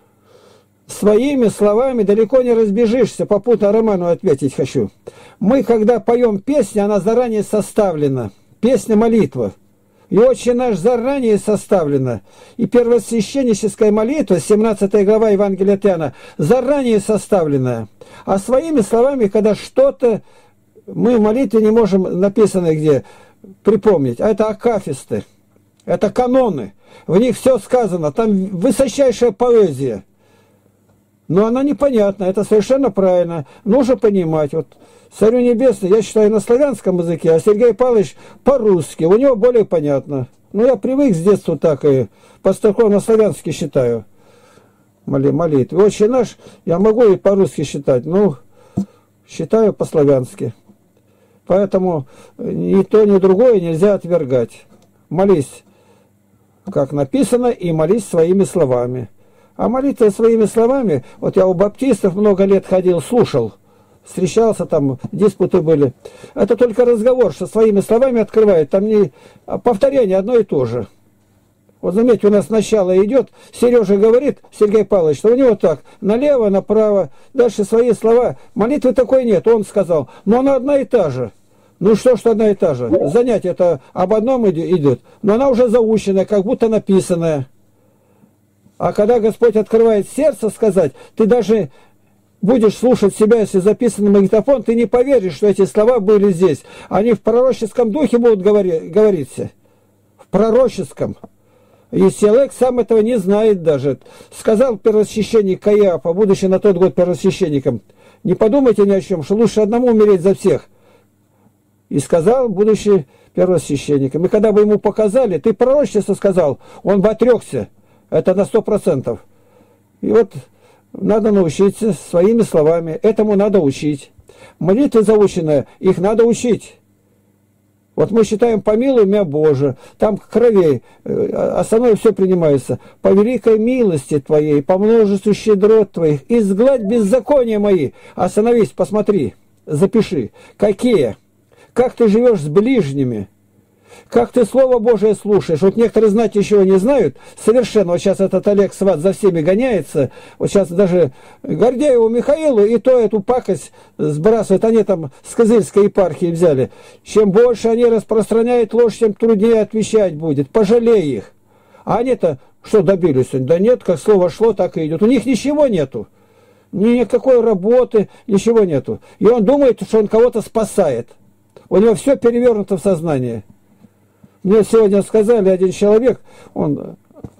Своими словами далеко не разбежишься, попутно Роману ответить хочу. Мы, когда поем песни, она заранее составлена. Песня-молитва. И «Отче наш» заранее составлена. И первосвященническая молитва, 17 глава Евангелия от Иоанна, заранее составленная. А своими словами, когда что-то мы в молитве не можем, написано где, припомнить. А это акафисты, это каноны. В них все сказано, там высочайшая поэзия. Но она непонятна, это совершенно правильно. Нужно понимать. Вот Царю Небесный, я считаю, на славянском языке, а Сергей Павлович по-русски. У него более понятно. Ну, я привык с детства так и по-старославянски считаю молитвы. «Отче наш» я могу и по-русски считать, но считаю по-славянски. Поэтому ни то, ни другое нельзя отвергать. Молись, как написано, и молись своими словами. А молитва своими словами, вот я у баптистов много лет ходил, слушал, встречался, там диспуты были. Это только разговор, что своими словами открывает, там не повторение одно и то же. Вот заметьте, у нас начало идет, Сережа говорит, Сергей Павлович, что у него так, налево, направо, дальше свои слова. Молитвы такой нет, он сказал, но она одна и та же. Ну что одна и та же? Занятие это об одном идет, но она уже заученная, как будто написанная. А когда Господь открывает сердце сказать, ты даже будешь слушать себя, если записан на магнитофон, ты не поверишь, что эти слова были здесь. Они в пророческом духе будут говориться. В пророческом. И человек сам этого не знает даже. Сказал первосвященник Каиафа, будучи на тот год первосвященником, не подумайте ни о чем, что лучше одному умереть за всех. И сказал, будучи первосвященником. И когда бы ему показали, ты пророчество сказал, он бы отрекся. Это на 100%. И вот надо научиться своими словами. Этому надо учить. Молитвы заученные, их надо учить. Вот мы считаем «помилуй меня, Боже», там кровей, основное все принимается. «По великой милости Твоей, по множеству щедрот Твоих, изгладь беззакония мои». Остановись, посмотри, запиши. Какие? Как ты живешь с ближними? Как ты Слово Божие слушаешь? Вот некоторые знать ничего не знают совершенно. Вот сейчас этот Олег Сват за всеми гоняется. Вот сейчас даже Гордееву Михаилу и то эту пакость сбрасывают. Они там с Кызыльской епархии взяли. Чем больше они распространяют ложь, тем труднее отвечать будет. Пожалей их. А они-то что добились? Да нет, как слово шло, так и идет. У них ничего нету. Никакой работы, ничего нету. И он думает, что он кого-то спасает. У него все перевернуто в сознании. Мне сегодня сказали, один человек, он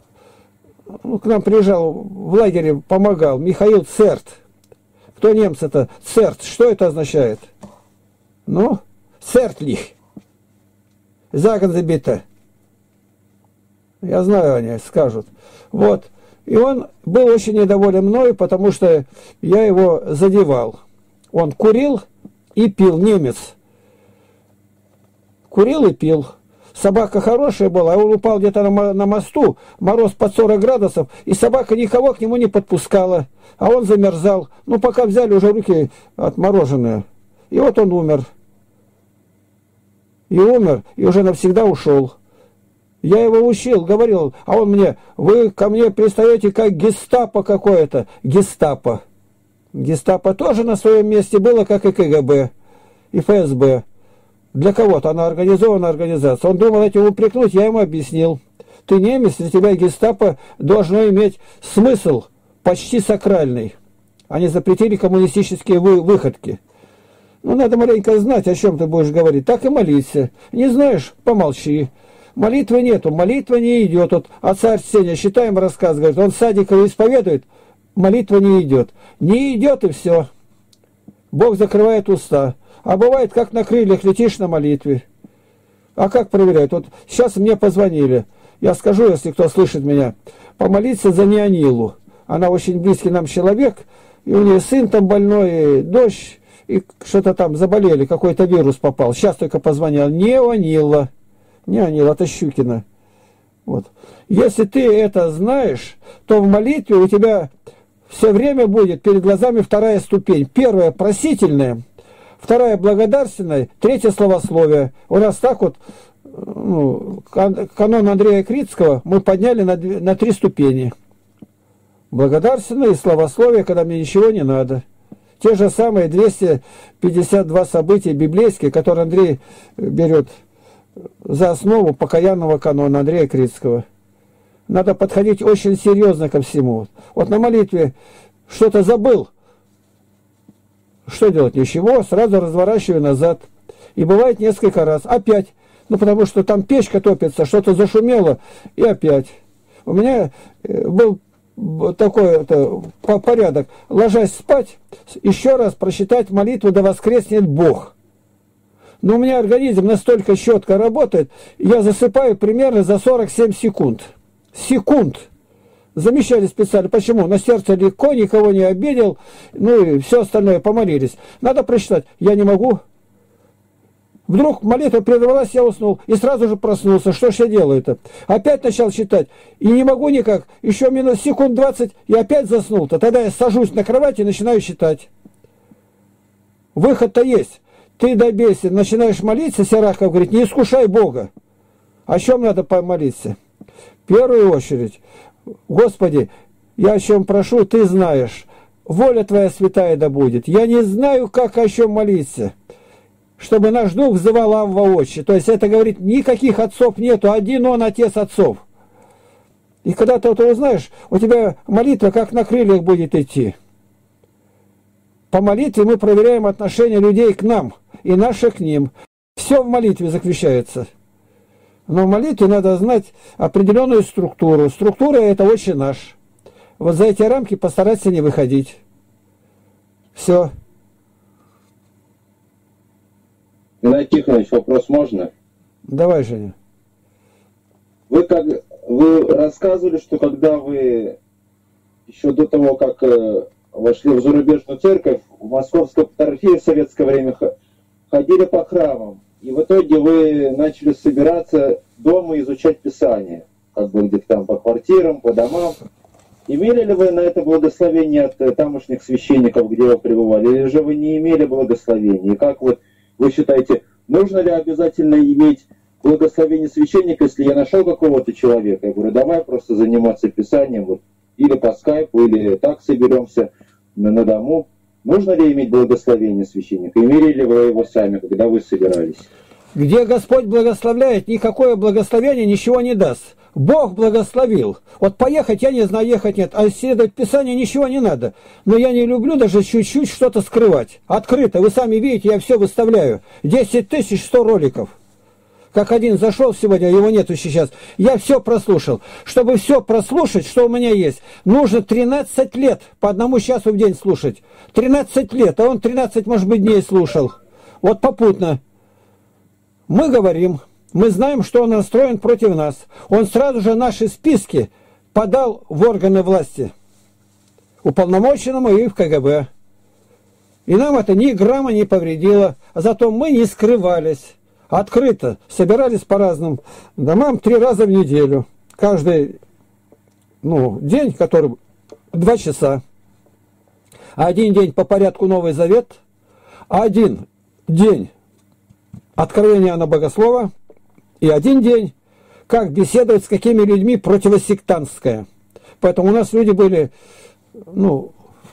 к нам приезжал, в лагере помогал, Михаил Церт. Кто немцы-то? Церт. Что это означает? Ну, Цертлих. Загнзебита. Я знаю, они скажут. Вот. И он был очень недоволен мной, потому что я его задевал. Он курил и пил, немец. Курил и пил. Собака хорошая была, а он упал где-то на мосту, мороз под 40 градусов, и собака никого к нему не подпускала, а он замерзал. Ну, пока взяли, уже руки отмороженные. И вот он умер. И умер, и уже навсегда ушел. Я его учил, говорил, а он мне, вы ко мне пристаете как гестапо какое-то. Гестапо. Гестапо тоже на своем месте было, как и КГБ, и ФСБ. Для кого-то она организованная организация. Он думал этим упрекнуть, я ему объяснил. Ты немец, для тебя гестапо должно иметь смысл почти сакральный. Они запретили коммунистические выходки. Ну, надо маленько знать, о чем ты будешь говорить. Так и молиться. Не знаешь, помолчи. Молитвы нету, молитва не идет. Вот отца Арсения, считаем рассказ, говорит, он Садикова исповедует, молитва не идет. Не идет и все. Бог закрывает уста. А бывает, как на крыльях летишь на молитве. А как проверяют? Вот сейчас мне позвонили. Я скажу, если кто слышит меня, помолиться за Неонилу. Она очень близкий нам человек, и у нее сын там больной, и дочь, и что-то там заболели, какой-то вирус попал. Сейчас только позвонил. Неонила. Неонила, это Щукина. Вот. Если ты это знаешь, то в молитве у тебя все время будет перед глазами вторая ступень. Первая просительная, вторая благодарственная, третья словословие. У нас так вот, ну, канон Андрея Критского мы подняли на 3 ступени. Благодарственное и словословие, когда мне ничего не надо. Те же самые 252 события библейские, которые Андрей берет за основу покаянного канона Андрея Критского. Надо подходить очень серьезно ко всему. Вот на молитве что-то забыл. Что делать? Ничего, сразу разворачиваю назад. И бывает несколько раз. Опять. Ну, потому что там печка топится, что-то зашумело, и опять. У меня был такой порядок. Ложась спать, еще раз прочитать молитву «Да воскреснет Бог». Но у меня организм настолько четко работает, я засыпаю примерно за 47 секунд. Секунд. Замещали специально. Почему? На сердце легко, никого не обидел, ну и все остальное, помолились. Надо прочитать. Я не могу. Вдруг молитва прервалась, я уснул. И сразу же проснулся. Что ж я делаю-то? Опять начал читать. И не могу никак. Еще минут секунд 20, и опять заснул-то. Тогда я сажусь на кровати и начинаю читать. Выход-то есть. Ты добейся, начинаешь молиться, Сирахов говорит, не искушай Бога. О чем надо помолиться? В первую очередь, Господи, я о чем прошу, Ты знаешь. Воля Твоя святая да будет. Я не знаю, как о чем молиться. Чтобы наш дух взывал Авва Отче. То есть это говорит, никаких отцов нету, один Он, Отец отцов. И когда ты это узнаешь, у тебя молитва как на крыльях будет идти. По молитве мы проверяем отношение людей к нам и наши к ним. Все в молитве заключается. Но в молитве надо знать определенную структуру. Структура – это Отче наш. Вот за эти рамки постараться не выходить. Все. Геннадий Тихонович, вопрос можно? Давай, Женя. Вы рассказывали, что когда вы еще до того, как вошли в зарубежную церковь, в Московской патриархии в советское время ходили по храмам. И в итоге вы начали собираться дома и изучать Писание. Как бы где-то там по квартирам, по домам. Имели ли вы на это благословение от тамошних священников, где вы пребывали? Или же вы не имели благословения? И как вы считаете, нужно ли обязательно иметь благословение священника, если я нашел какого-то человека? Я говорю, давай просто заниматься Писанием, вот, или по скайпу, или так соберемся на дому. Нужно ли иметь благословение священника? Имели ли вы его сами, когда вы собирались? Где Господь благословляет, никакое благословение ничего не даст. Бог благословил. Вот поехать, я не знаю, ехать нет, а исследовать Писание ничего не надо. Но я не люблю даже чуть-чуть что-то скрывать. Открыто, вы сами видите, я все выставляю. 10 100 роликов. Как один зашел сегодня, его нету сейчас. Я все прослушал. Чтобы все прослушать, что у меня есть, нужно 13 лет по 1 часу в день слушать. 13 лет, а он 13, может быть, дней слушал. Вот попутно. Мы говорим, мы знаем, что он настроен против нас. Он сразу же наши списки подал в органы власти. Уполномоченному и в КГБ. И нам это ни грамма не повредило. А зато мы не скрывались. Открыто. Собирались по разным домам 3 раза в неделю. Каждый день, который 2 часа. Один день по порядку Новый Завет. Один день Откровение на Богослова. И один день, как беседовать с какими людьми противосектантское. Поэтому у нас люди были,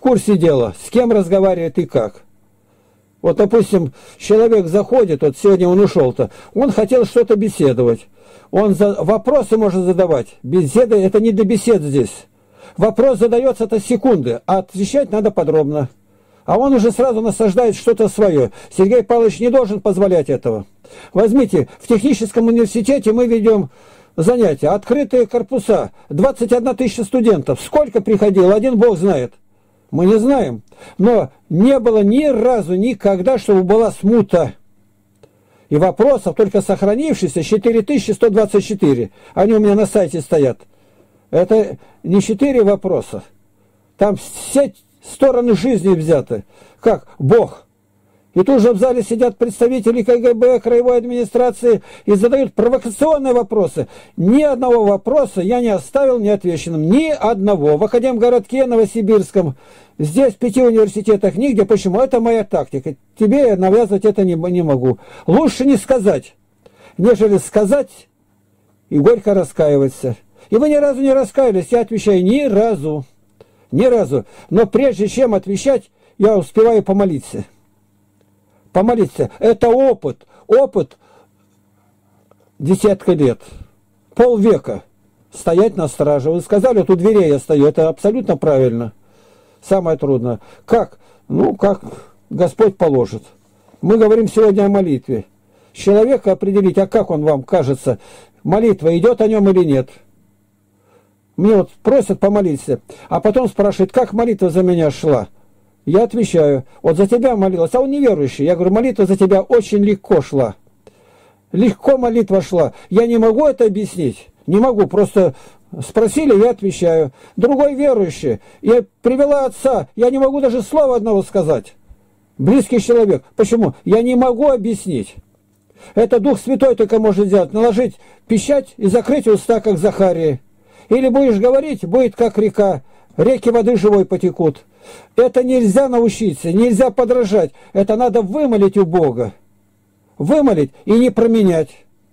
курсе дела, с кем разговаривает и как. Вот, допустим, человек заходит, вот сегодня он ушел-то, он хотел что-то беседовать. Он вопросы может задавать. Беседа – это не до бесед здесь. Вопрос задается, это секунды, а отвечать надо подробно. А он уже сразу насаждает что-то свое. Сергей Павлович не должен позволять этого. Возьмите, в техническом университете мы ведем занятия, открытые корпуса, 21 тысяча студентов. Сколько приходило, один Бог знает. Мы не знаем. Но не было ни разу, никогда, чтобы была смута. И вопросов, только сохранившиеся, 4124. Они у меня на сайте стоят. Это не 4 вопроса. Там все стороны жизни взяты. Как Бог. И тут же в зале сидят представители КГБ, краевой администрации и задают провокационные вопросы. Ни одного вопроса я не оставил неотвеченным. Ни одного. В Академгородке Новосибирском, здесь в 5 университетах, нигде. Почему? Это моя тактика. Тебе я навязывать это не могу. Лучше не сказать, нежели сказать и горько раскаиваться. И вы ни разу не раскаялись, я отвечаю, ни разу. Ни разу. Но прежде чем отвечать, я успеваю помолиться. Помолиться. Это опыт. Опыт десятка лет. Полвека. Стоять на страже. Вы сказали, вот у дверей я стою. Это абсолютно правильно. Самое трудное. Как? Ну, как Господь положит. Мы говорим сегодня о молитве. Человека определить, а как он вам кажется, молитва идет о нем или нет. Мне вот просят помолиться, а потом спрашивают, как молитва за меня шла. Я отвечаю, вот за тебя молилась, а он неверующий. Я говорю, молитва за тебя очень легко шла. Легко молитва шла. Я не могу это объяснить. Не могу, просто спросили, я отвечаю. Другой верующий. Я привела отца, я не могу даже слова одного сказать. Близкий человек. Почему? Я не могу объяснить. Это Дух Святой только может сделать. Наложить печать и закрыть уста, как Захарии. Или будешь говорить, будет как река. Реки воды живой потекут. Это нельзя научиться, нельзя подражать. Это надо вымолить у Бога. Вымолить и не променять.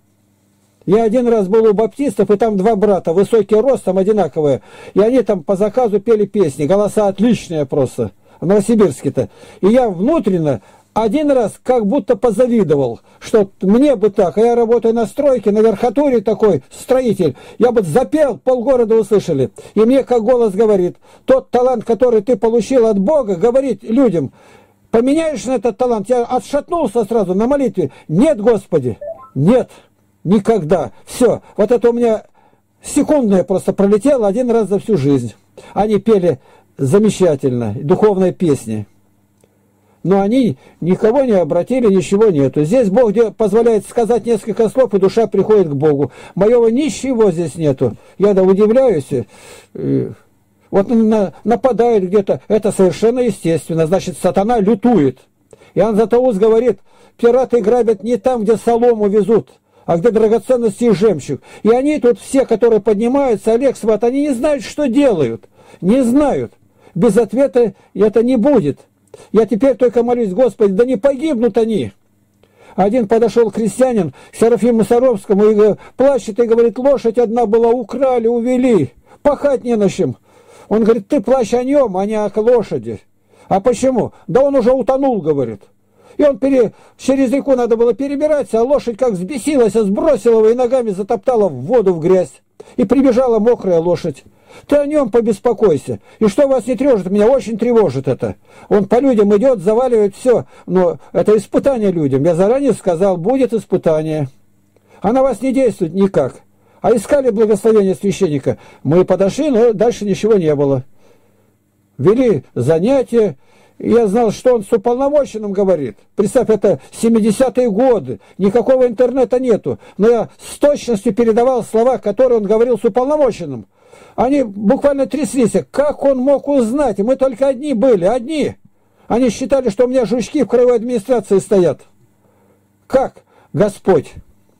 Я один раз был у баптистов, и там 2 брата, высокий рост, там одинаковые. И они там по заказу пели песни. Голоса отличные просто. В Новосибирске-то. И я внутренне один раз как будто позавидовал, что мне бы так, а я работаю на стройке, на верхотуре такой, строитель, я бы запел, полгорода услышали. И мне как голос говорит, тот талант, который ты получил от Бога, говорит людям, поменяешь на этот талант. Я отшатнулся сразу на молитве. Нет, Господи, нет, никогда. Все, вот это у меня секундное просто пролетело один раз за всю жизнь. Они пели замечательно, духовные песни. Но они никого не обратили, ничего нету. Здесь Бог позволяет сказать несколько слов, и душа приходит к Богу. Моего ничего здесь нету. Я да удивляюсь. Вот нападает где-то. Это совершенно естественно. Значит, сатана лютует. Иоанн Златоуст говорит, пираты грабят не там, где солому везут, а где драгоценности и жемчуг. И они тут все, которые поднимаются, Олег Сват, они не знают, что делают. Не знают. Без ответа это не будет. Я теперь только молюсь, Господи, да не погибнут они. Один подошел крестьянин к Серафиму Саровскому и плачет и говорит, лошадь одна была, украли, увели, пахать не на чем. Он говорит, ты плачь о нем, а не о лошади. А почему? Да он уже утонул, говорит. И он через реку надо было перебираться, а лошадь как взбесилась, сбросила его и ногами затоптала в воду, в грязь. И прибежала мокрая лошадь. Ты о нем побеспокойся. И что вас не тревожит? Меня очень тревожит это. Он по людям идет, заваливает все. Но это испытание людям. Я заранее сказал, будет испытание. А на вас не действует никак. А искали благословение священника. Мы подошли, но дальше ничего не было. Вели занятия. И я знал, что он с уполномоченным говорит. Представь, это 70-е годы. Никакого интернета нету. Но я с точностью передавал слова, которые он говорил с уполномоченным. Они буквально тряслись. Как он мог узнать? Мы только одни были, одни. Они считали, что у меня жучки в краевой администрации стоят. Как? Господь.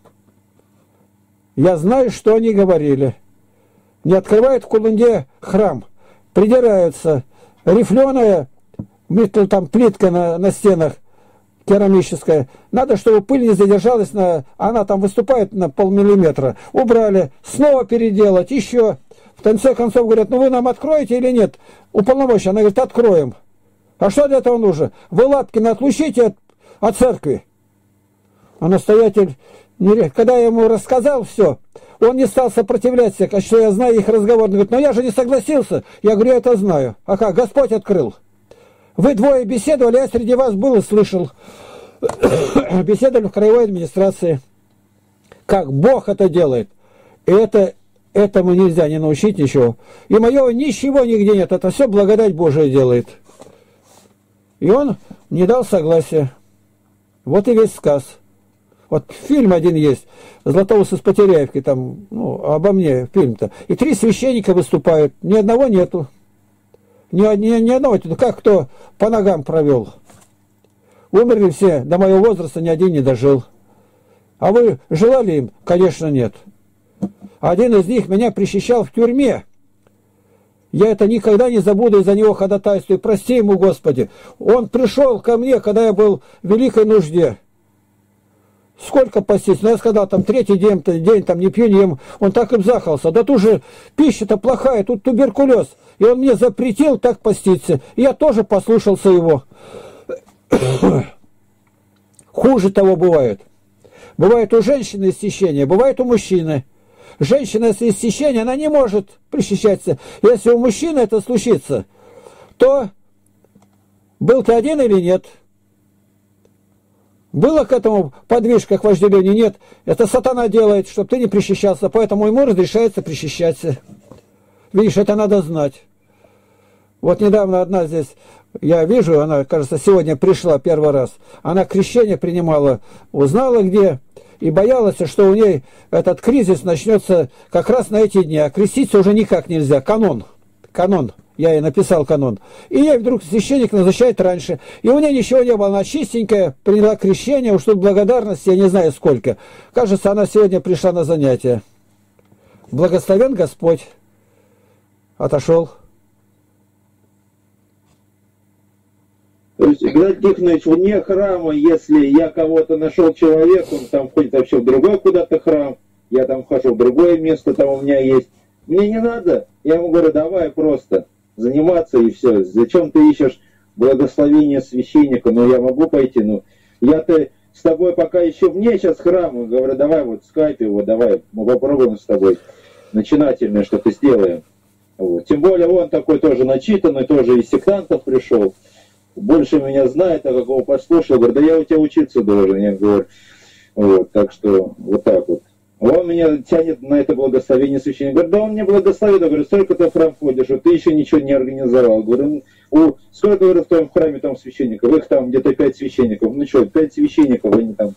Я знаю, что они говорили. Не открывают в Кулунде храм. Придираются. Рифленая, там плитка на стенах керамическая. Надо, чтобы пыль не задержалась. Она там выступает на полмиллиметра. Убрали. Снова переделать. Еще. В конце концов говорят, ну вы нам откроете или нет? Уполномоченный, она говорит, откроем. А что для этого нужно? Вы Лапкина отлучите от церкви. А настоятель, когда я ему рассказал все, он не стал сопротивляться, что я знаю их разговор. Он говорит, но я же не согласился. Я говорю, я это знаю. А как? Господь открыл. Вы двое беседовали, я среди вас был и слышал. Беседовали в краевой администрации. Как Бог это делает. И этому нельзя не научить ничего. И моего ничего нигде нет. Это все благодать Божия делает. И он не дал согласия. Вот и весь сказ. Вот фильм один есть, Златоуст из Потеряевки, там, ну, обо мне фильм-то. И 3 священника выступают, ни одного нету. Ни одного, как кто по ногам провел. Умерли все, до моего возраста ни один не дожил. А вы желали им? Конечно, нет. Один из них меня причащал в тюрьме. Я это никогда не забуду, из-за него ходатайствую. Прости ему, Господи. Он пришел ко мне, когда я был в великой нужде. Сколько поститься? Ну, я сказал, там 3-й день там не пью, не ем. Он так и взахался. Да тут же пища-то плохая, тут туберкулез. И он мне запретил так поститься. И я тоже послушался его. Хуже того бывает. Бывает у женщины истощение, бывает у мужчины. Женщина с истощением, она не может причащаться. Если у мужчины это случится, то был ты один или нет? Было к этому подвижка к вожделению? Нет. Это сатана делает, чтобы ты не причащался, поэтому ему разрешается причащаться. Видишь, это надо знать. Вот недавно одна здесь, я вижу, она, кажется, сегодня пришла первый раз. Она крещение принимала, узнала где, и боялась, что у ней этот кризис начнется как раз на эти дни. А креститься уже никак нельзя. Канон. Я ей написал канон. И ей вдруг священник назначает раньше. И у нее ничего не было. Она чистенькая, приняла крещение, уж тут благодарности, я не знаю сколько. Кажется, она сегодня пришла на занятие. Благословен Господь. Отошел. То есть, Игнатий Тихонович, вне храма, если я кого-то нашел человек, он там ходит вообще в другой куда-то храм, я там хожу в другое место, там у меня есть. Мне не надо. Я ему говорю, давай просто заниматься и все. Зачем ты ищешь благословение священника? Ну, я могу пойти, ну, я-то с тобой пока еще вне сейчас храма. Говорю, давай вот в скайпе, вот давай, мы попробуем с тобой начинательное что-то сделаем. Вот. Тем более он такой тоже начитанный, тоже из сектантов пришел. Больше меня знает, а как его послушал, говорю, да я у тебя учиться должен. Я говорю, вот, так что вот так вот. Он меня тянет на это благословение священника. Говорит, да он мне благословит. Я говорю, сколько ты в храм ходишь, вот ты еще ничего не организовал. Говорю, сколько, говорю, в твоем храме там священников? Их там где-то 5 священников. Ну что, 5 священников, они там...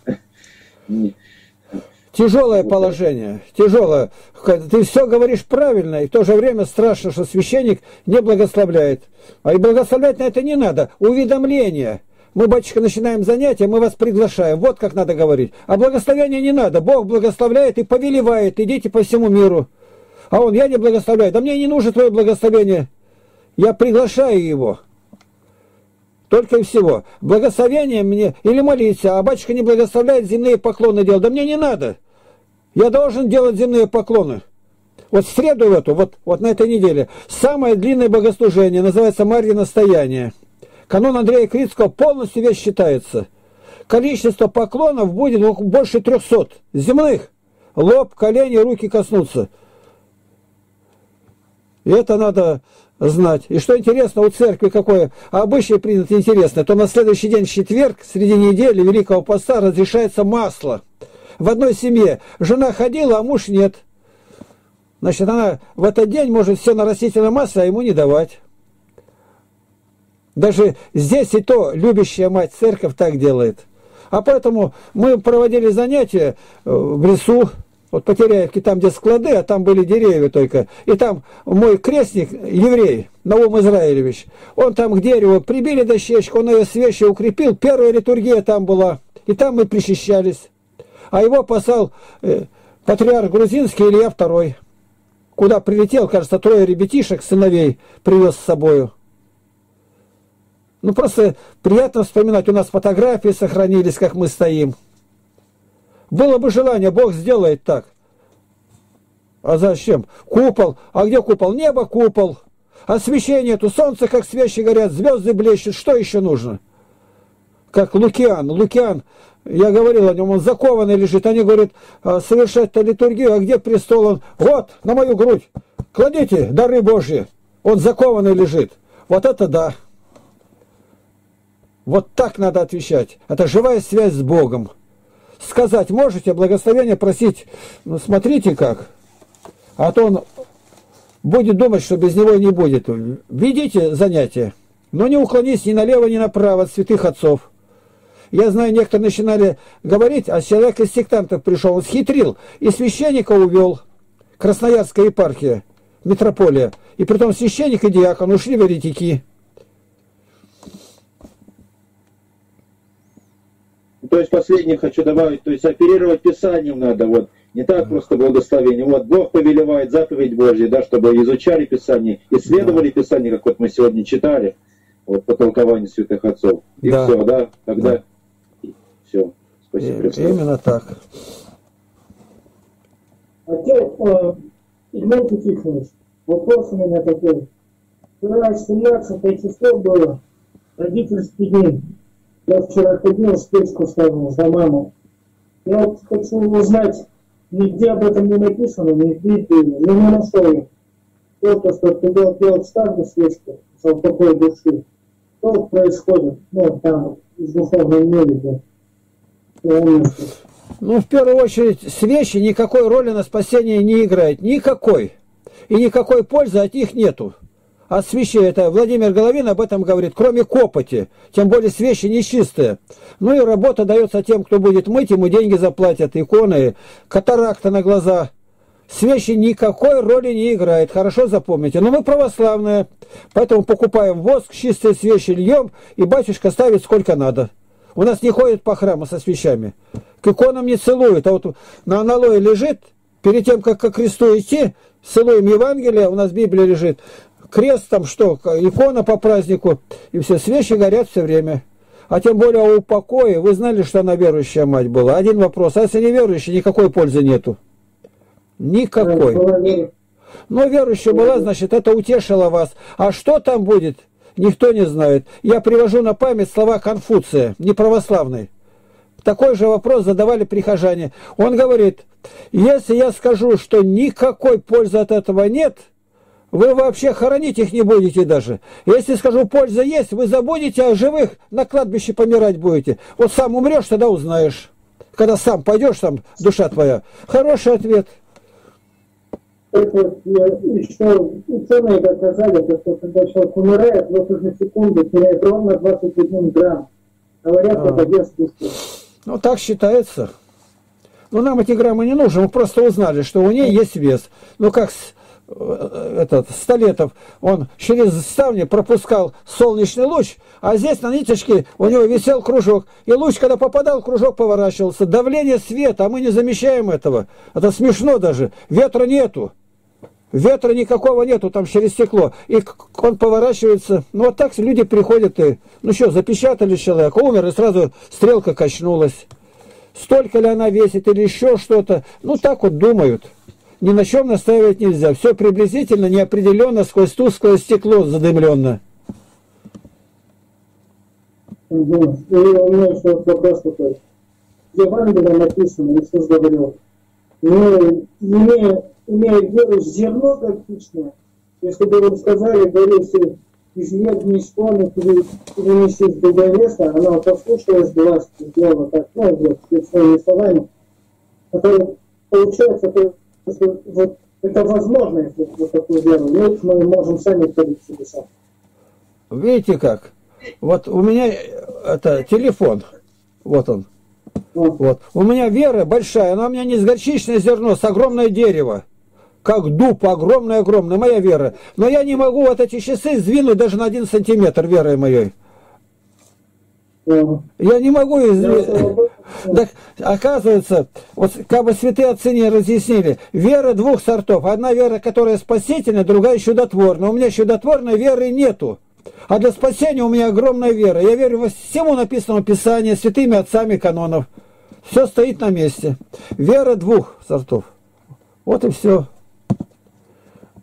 Тяжелое положение, тяжелое. Ты все говоришь правильно, и в то же время страшно, что священник не благословляет. А и благословлять на это не надо. Уведомление. Мы, батюшка, начинаем занятия, мы вас приглашаем. Вот как надо говорить. А благословения не надо. Бог благословляет и повелевает. Идите по всему миру. А он, я не благословляю. Да мне не нужно твое благословение. Я приглашаю его. Только и всего. Благословение мне или молиться, а батюшка не благословляет, земные поклоны делать. Да мне не надо. Я должен делать земные поклоны. Вот в среду в эту, вот на этой неделе, самое длинное богослужение, называется Марье настояние. Канон Андрея Критского полностью весь считается. Количество поклонов будет больше 300. Земных. Лоб, колени, руки коснутся. И это надо знать. И что интересно, у церкви какое обычай принято интересно, то на следующий день, в четверг, среди недели Великого Поста, разрешается масло. В одной семье жена ходила, а муж нет. Значит, она в этот день может все на растительное масло, а ему не давать. Даже здесь и то любящая мать церковь так делает. А поэтому мы проводили занятия в лесу, вот Потеряевки, там, где склады, а там были деревья только. И там мой крестник, еврей, Наум Израилевич, он там к дереву прибили дощечку, он ее свечи укрепил, первая литургия там была, и там мы причащались. А его послал патриарх грузинский Илья II, куда прилетел, кажется, 3 ребятишек, сыновей, привез с собою. Ну, просто приятно вспоминать, у нас фотографии сохранились, как мы стоим. Было бы желание, Бог сделает так. А зачем? Купол. А где купол? Небо купол. Освещения нету. Солнце как свечи горят, звезды блещут. Что еще нужно? Как Лукиан. Лукиан, я говорил о нем, он закованный лежит. Они говорят, совершать-то литургию, а где престол? Он, вот, на мою грудь. Кладите дары Божьи. Он закованный лежит. Вот это да. Вот так надо отвечать. Это живая связь с Богом. Сказать можете, благословение просить. Ну, смотрите как. А то он будет думать, что без него не будет. Ведите занятия. Но не уклонись ни налево, ни направо от святых отцов. Я знаю, некоторые начинали говорить, а человек из сектантов пришел, он схитрил, и священника увел. Красноярская епархия, митрополия. И притом священник и диакон ушли в еретики. То есть последнее хочу добавить, то есть оперировать Писанием надо, вот, не так просто благословение. Вот Бог повелевает заповедь Божья, да, чтобы изучали Писание, исследовали Писание, как вот мы сегодня читали, вот по толкованию святых отцов. И все, да, тогда все. Спасибо. Именно так. Отец Игнатий Тихонович, вопрос у меня такой. Вчера 17 число было, родительский день. Я вчера ходил, спичку ставил за маму. Я вот хочу узнать, нигде об этом не написано, ни в Библии, но не нашел. Только что когда делать ставлю свечку за упокой души, что происходит, ну, там, в духовном мире. Ну, в первую очередь, свечи никакой роли на спасение не играют. Никакой. И никакой пользы от них нету. От свечей, это Владимир Головин об этом говорит, кроме копоти. Тем более свечи нечистые. Ну и работа дается тем, кто будет мыть, ему деньги заплатят, иконы, катаракта на глаза. Свечи никакой роли не играют, хорошо запомните. Но мы православные, поэтому покупаем воск, чистые свечи льем, и батюшка ставит сколько надо. У нас не ходят по храму со свечами. К иконам не целуют, а вот на аналое лежит, перед тем, как ко кресту идти, целуем Евангелие, у нас Библия лежит, крест там что, икона по празднику, и все, свечи горят все время. А тем более о упокое, вы знали, что она верующая мать была. Один вопрос, а если не верующая, никакой пользы нету. Никакой. Но верующая была, значит, это утешило вас. А что там будет, никто не знает. Я привожу на память слова Конфуция, не православный. Такой же вопрос задавали прихожане. Он говорит, если я скажу, что никакой пользы от этого нет, вы вообще хоронить их не будете даже. Если скажу, польза есть, вы забудете, а живых на кладбище помирать будете. Вот сам умрешь, тогда узнаешь. Когда сам пойдешь, там душа твоя. Хороший ответ. Это еще ученые доказали, что когда человек умирает, в эту же секунду теряет ровно 21 грамм. Говорят, это вес души. Ну, так считается. Но нам эти граммы не нужны, мы просто узнали, что у нее есть вес. Ну, как Столетов, он через ставни пропускал солнечный луч, а здесь на ниточке у него висел кружок. И луч, когда попадал, кружок поворачивался. Давление света, а мы не замечаем этого. Это смешно даже. Ветра нету. Ветра никакого нету там через стекло. И он поворачивается. Ну, вот так люди приходят и... Ну что, запечатали человека, умер, и сразу стрелка качнулась. Столько ли она весит или еще что-то. Ну, так вот думают. Ни на чем настаивать нельзя. Все приблизительно, неопределенно, сквозь тусклое стекло задымленно. И у меня еще вопрос такой. В Евангелии написано, Иисус говорил, имея веру зерно горчичное, если бы вы сказали, говорите, извергни из комнаты или перенеси с другого она послушалась глаз, сделала так, ну, вот, своими словами. Это получается, вот, это возможно, если вот такую веру. Нет, мы можем сами творить чудеса. Видите как? Вот у меня это телефон. Вот он. Вот. У меня вера большая, она у меня не с горчичное зерно, с огромное дерево. Как дуб, огромное-огромное, моя вера. Но я не могу вот эти часы сдвинуть даже на 1 сантиметр верой моей. Я не могу Так, оказывается, вот как бы святые отцы не разъяснили, вера 2 сортов. Одна вера, которая спасительная, другая чудотворная. У меня чудотворной веры нету. А для спасения у меня огромная вера. Я верю во всему написанному Писанию, святыми отцами канонов. Все стоит на месте. Вера 2 сортов. Вот и все.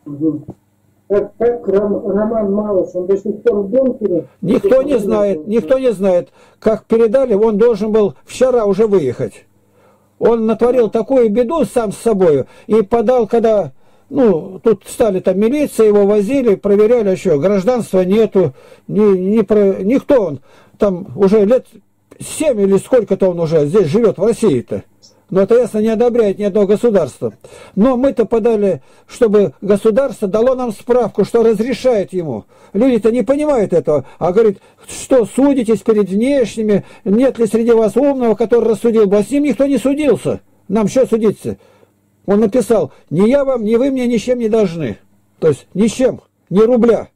Угу. Как Роман Малыш, он до сих пор в бункере? Никто не знает. Как передали, он должен был вчера уже выехать. Он натворил такую беду сам с собой и подал, когда, тут стали там милиция, его возили, проверяли, еще гражданства нету, никто он, там уже лет 7 или сколько-то он уже здесь живет, в России-то. Но это, ясно, не одобряет ни одно государство. Но мы-то подали, чтобы государство дало нам справку, что разрешает ему. Люди-то не понимают этого, а говорит, что судитесь перед внешними, нет ли среди вас умного, который рассудил бы, а с ним никто не судился. Нам что судиться? Он написал, ни я вам, ни вы мне ничем не должны. То есть ничем, ни рубля.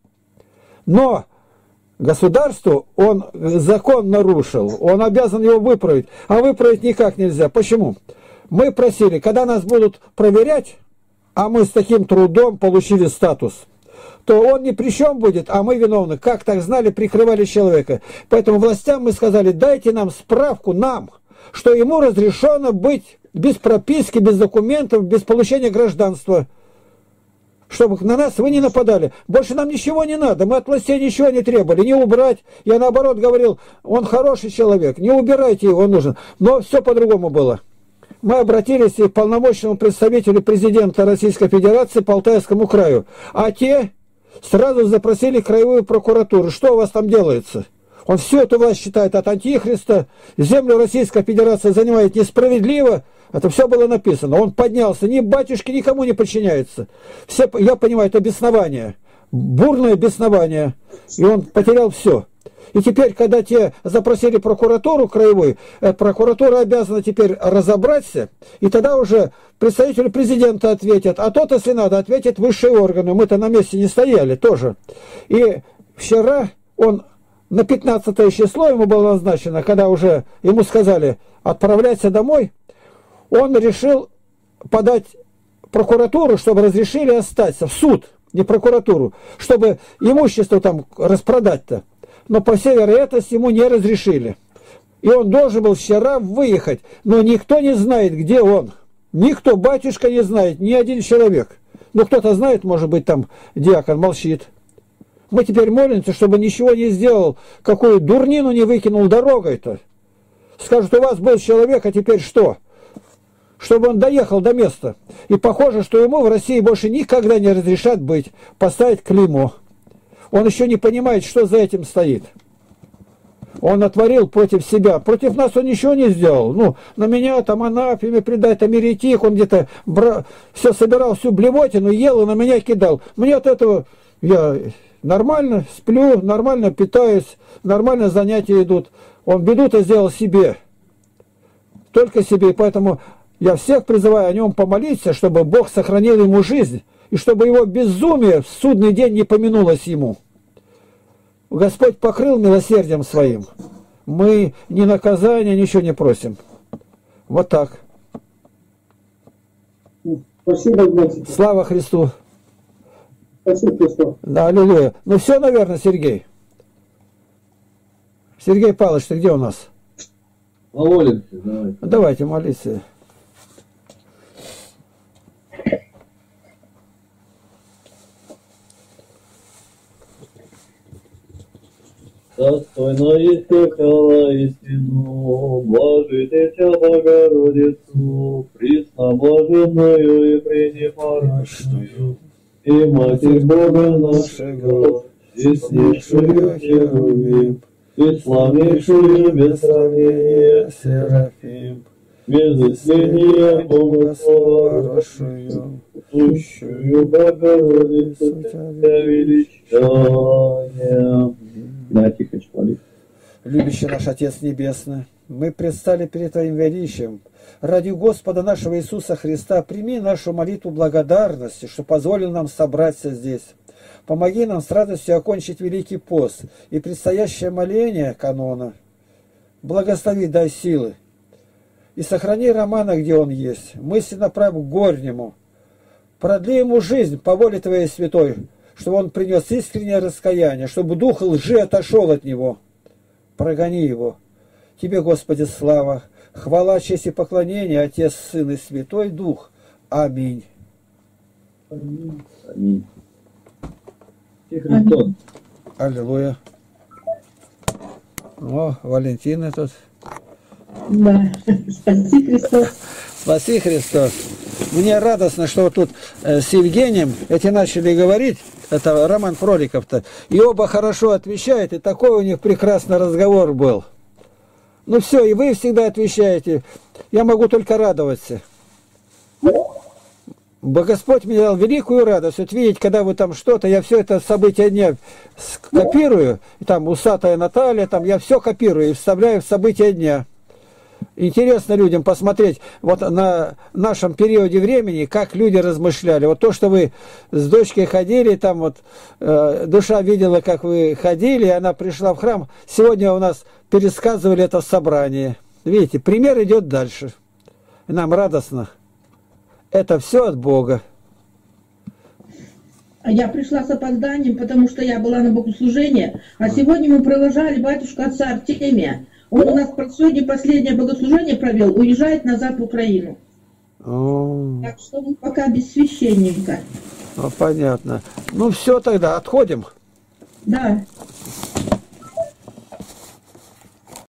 Но государству он закон нарушил, он обязан его выправить, а выправить никак нельзя. Почему? Мы просили, когда нас будут проверять, а мы с таким трудом получили статус, то он ни при чем будет, а мы виновны. Как так знали, прикрывали человека. Поэтому властям мы сказали, дайте нам справку, нам, что ему разрешено быть без прописки, без документов, без получения гражданства. Чтобы на нас вы не нападали. Больше нам ничего не надо. Мы от властей ничего не требовали. Не убрать. Я наоборот говорил, он хороший человек. Не убирайте его, он нужен. Но все по-другому было. Мы обратились к полномочному представителю президента Российской Федерации по Алтайскому краю. А те сразу запросили краевую прокуратуру. Что у вас там делается? Он всю эту власть считает от антихриста. Землю Российская Федерация занимает несправедливо. Это все было написано. Он поднялся, ни батюшке никому не подчиняется. Все, я понимаю, это беснование. Бурное беснование. И он потерял все. И теперь, когда те запросили прокуратуру краевую, прокуратура обязана теперь разобраться, и тогда уже представители президента ответят, а тот, если надо, ответит высшие органы. Мы-то на месте не стояли тоже. И вчера он на 15 число ему было назначено, когда уже ему сказали, отправляйся домой, он решил подать прокуратуру, чтобы разрешили остаться, в суд, не прокуратуру, чтобы имущество там распродать-то. Но, по всей вероятности, ему не разрешили. И он должен был вчера выехать, но никто не знает, где он. Никто, батюшка не знает, ни один человек. Ну, кто-то знает, может быть, там диакон молчит. Мы теперь молимся, чтобы ничего не сделал, какую дурнину не выкинул дорогой-то. Скажут, у вас был человек, а теперь что? Чтобы он доехал до места. И похоже, что ему в России больше никогда не разрешат быть, поставить клеймо. Он еще не понимает, что за этим стоит. Он натворил против себя. Против нас он ничего не сделал. Ну, на меня там анафеме предать, там еретик, он где-то все собирал, всю блевотину, ел и на меня кидал. Мне от этого, я нормально сплю, нормально питаюсь, нормально занятия идут. Он беду-то сделал себе. Только себе, и поэтому я всех призываю о нем помолиться, чтобы Бог сохранил ему жизнь, и чтобы его безумие в судный день не помянулось ему. Господь покрыл милосердием своим. Мы ни наказания, ничего не просим. Вот так. Спасибо, Игнатий. Слава Христу. Спасибо, Христу. Да, аллилуйя. Ну все, наверное, Сергей. Сергей Павлович, ты где у нас? Помолимся, давайте. Давайте молиться. Достойно истекала истину, блажитеся Богородицу, пресноблаженную и пренепорочную, и Матерь Бога нашего, честнейшую Херувим, и славнейшую без сравнения Серафим, без исследия Бога славшую, сущую Богородицу Тебя величаем. Да, Тихоч, молись. Любящий наш Отец Небесный, мы предстали перед Твоим величием. Ради Господа нашего Иисуса Христа прими нашу молитву благодарности, что позволил нам собраться здесь. Помоги нам с радостью окончить Великий пост и предстоящее моление канона. Благослови, дай силы. И сохрани Романа, где он есть. Мысли направь к горнему. Продли ему жизнь по воле Твоей святой, чтобы он принес искреннее раскаяние, чтобы дух лжи отошел от него. Прогони его. Тебе, Господи, слава, хвала, честь и поклонение, Отец, Сын и Святой Дух. Аминь. Аминь. Христос. Аллилуйя. О, Валентина тут. Да, спаси Христос. Спаси Христос. Мне радостно, что вот тут с Евгением эти начали говорить, это Роман Фроликов-то, и оба хорошо отвечают, и такой у них прекрасный разговор был. Ну все, и вы всегда отвечаете. Я могу только радоваться. Господь мне дал великую радость. Вот видеть, когда вы там что-то, я все это события дня копирую, и там усатая Наталья, там я все копирую и вставляю в события дня. Интересно людям посмотреть вот на нашем периоде времени, как люди размышляли. Вот то, что вы с дочкой ходили, там вот душа видела, как вы ходили, и она пришла в храм. Сегодня у нас пересказывали это собрание. Видите, пример идет дальше. И нам радостно. Это все от Бога. Я пришла с опозданием, потому что я была на богослужении, а сегодня мы провожали батюшку отца Артемия. Он у нас сегодня последнее богослужение провел, уезжает назад в Украину. Так что мы пока без священника. Понятно. Ну все тогда, отходим. Да.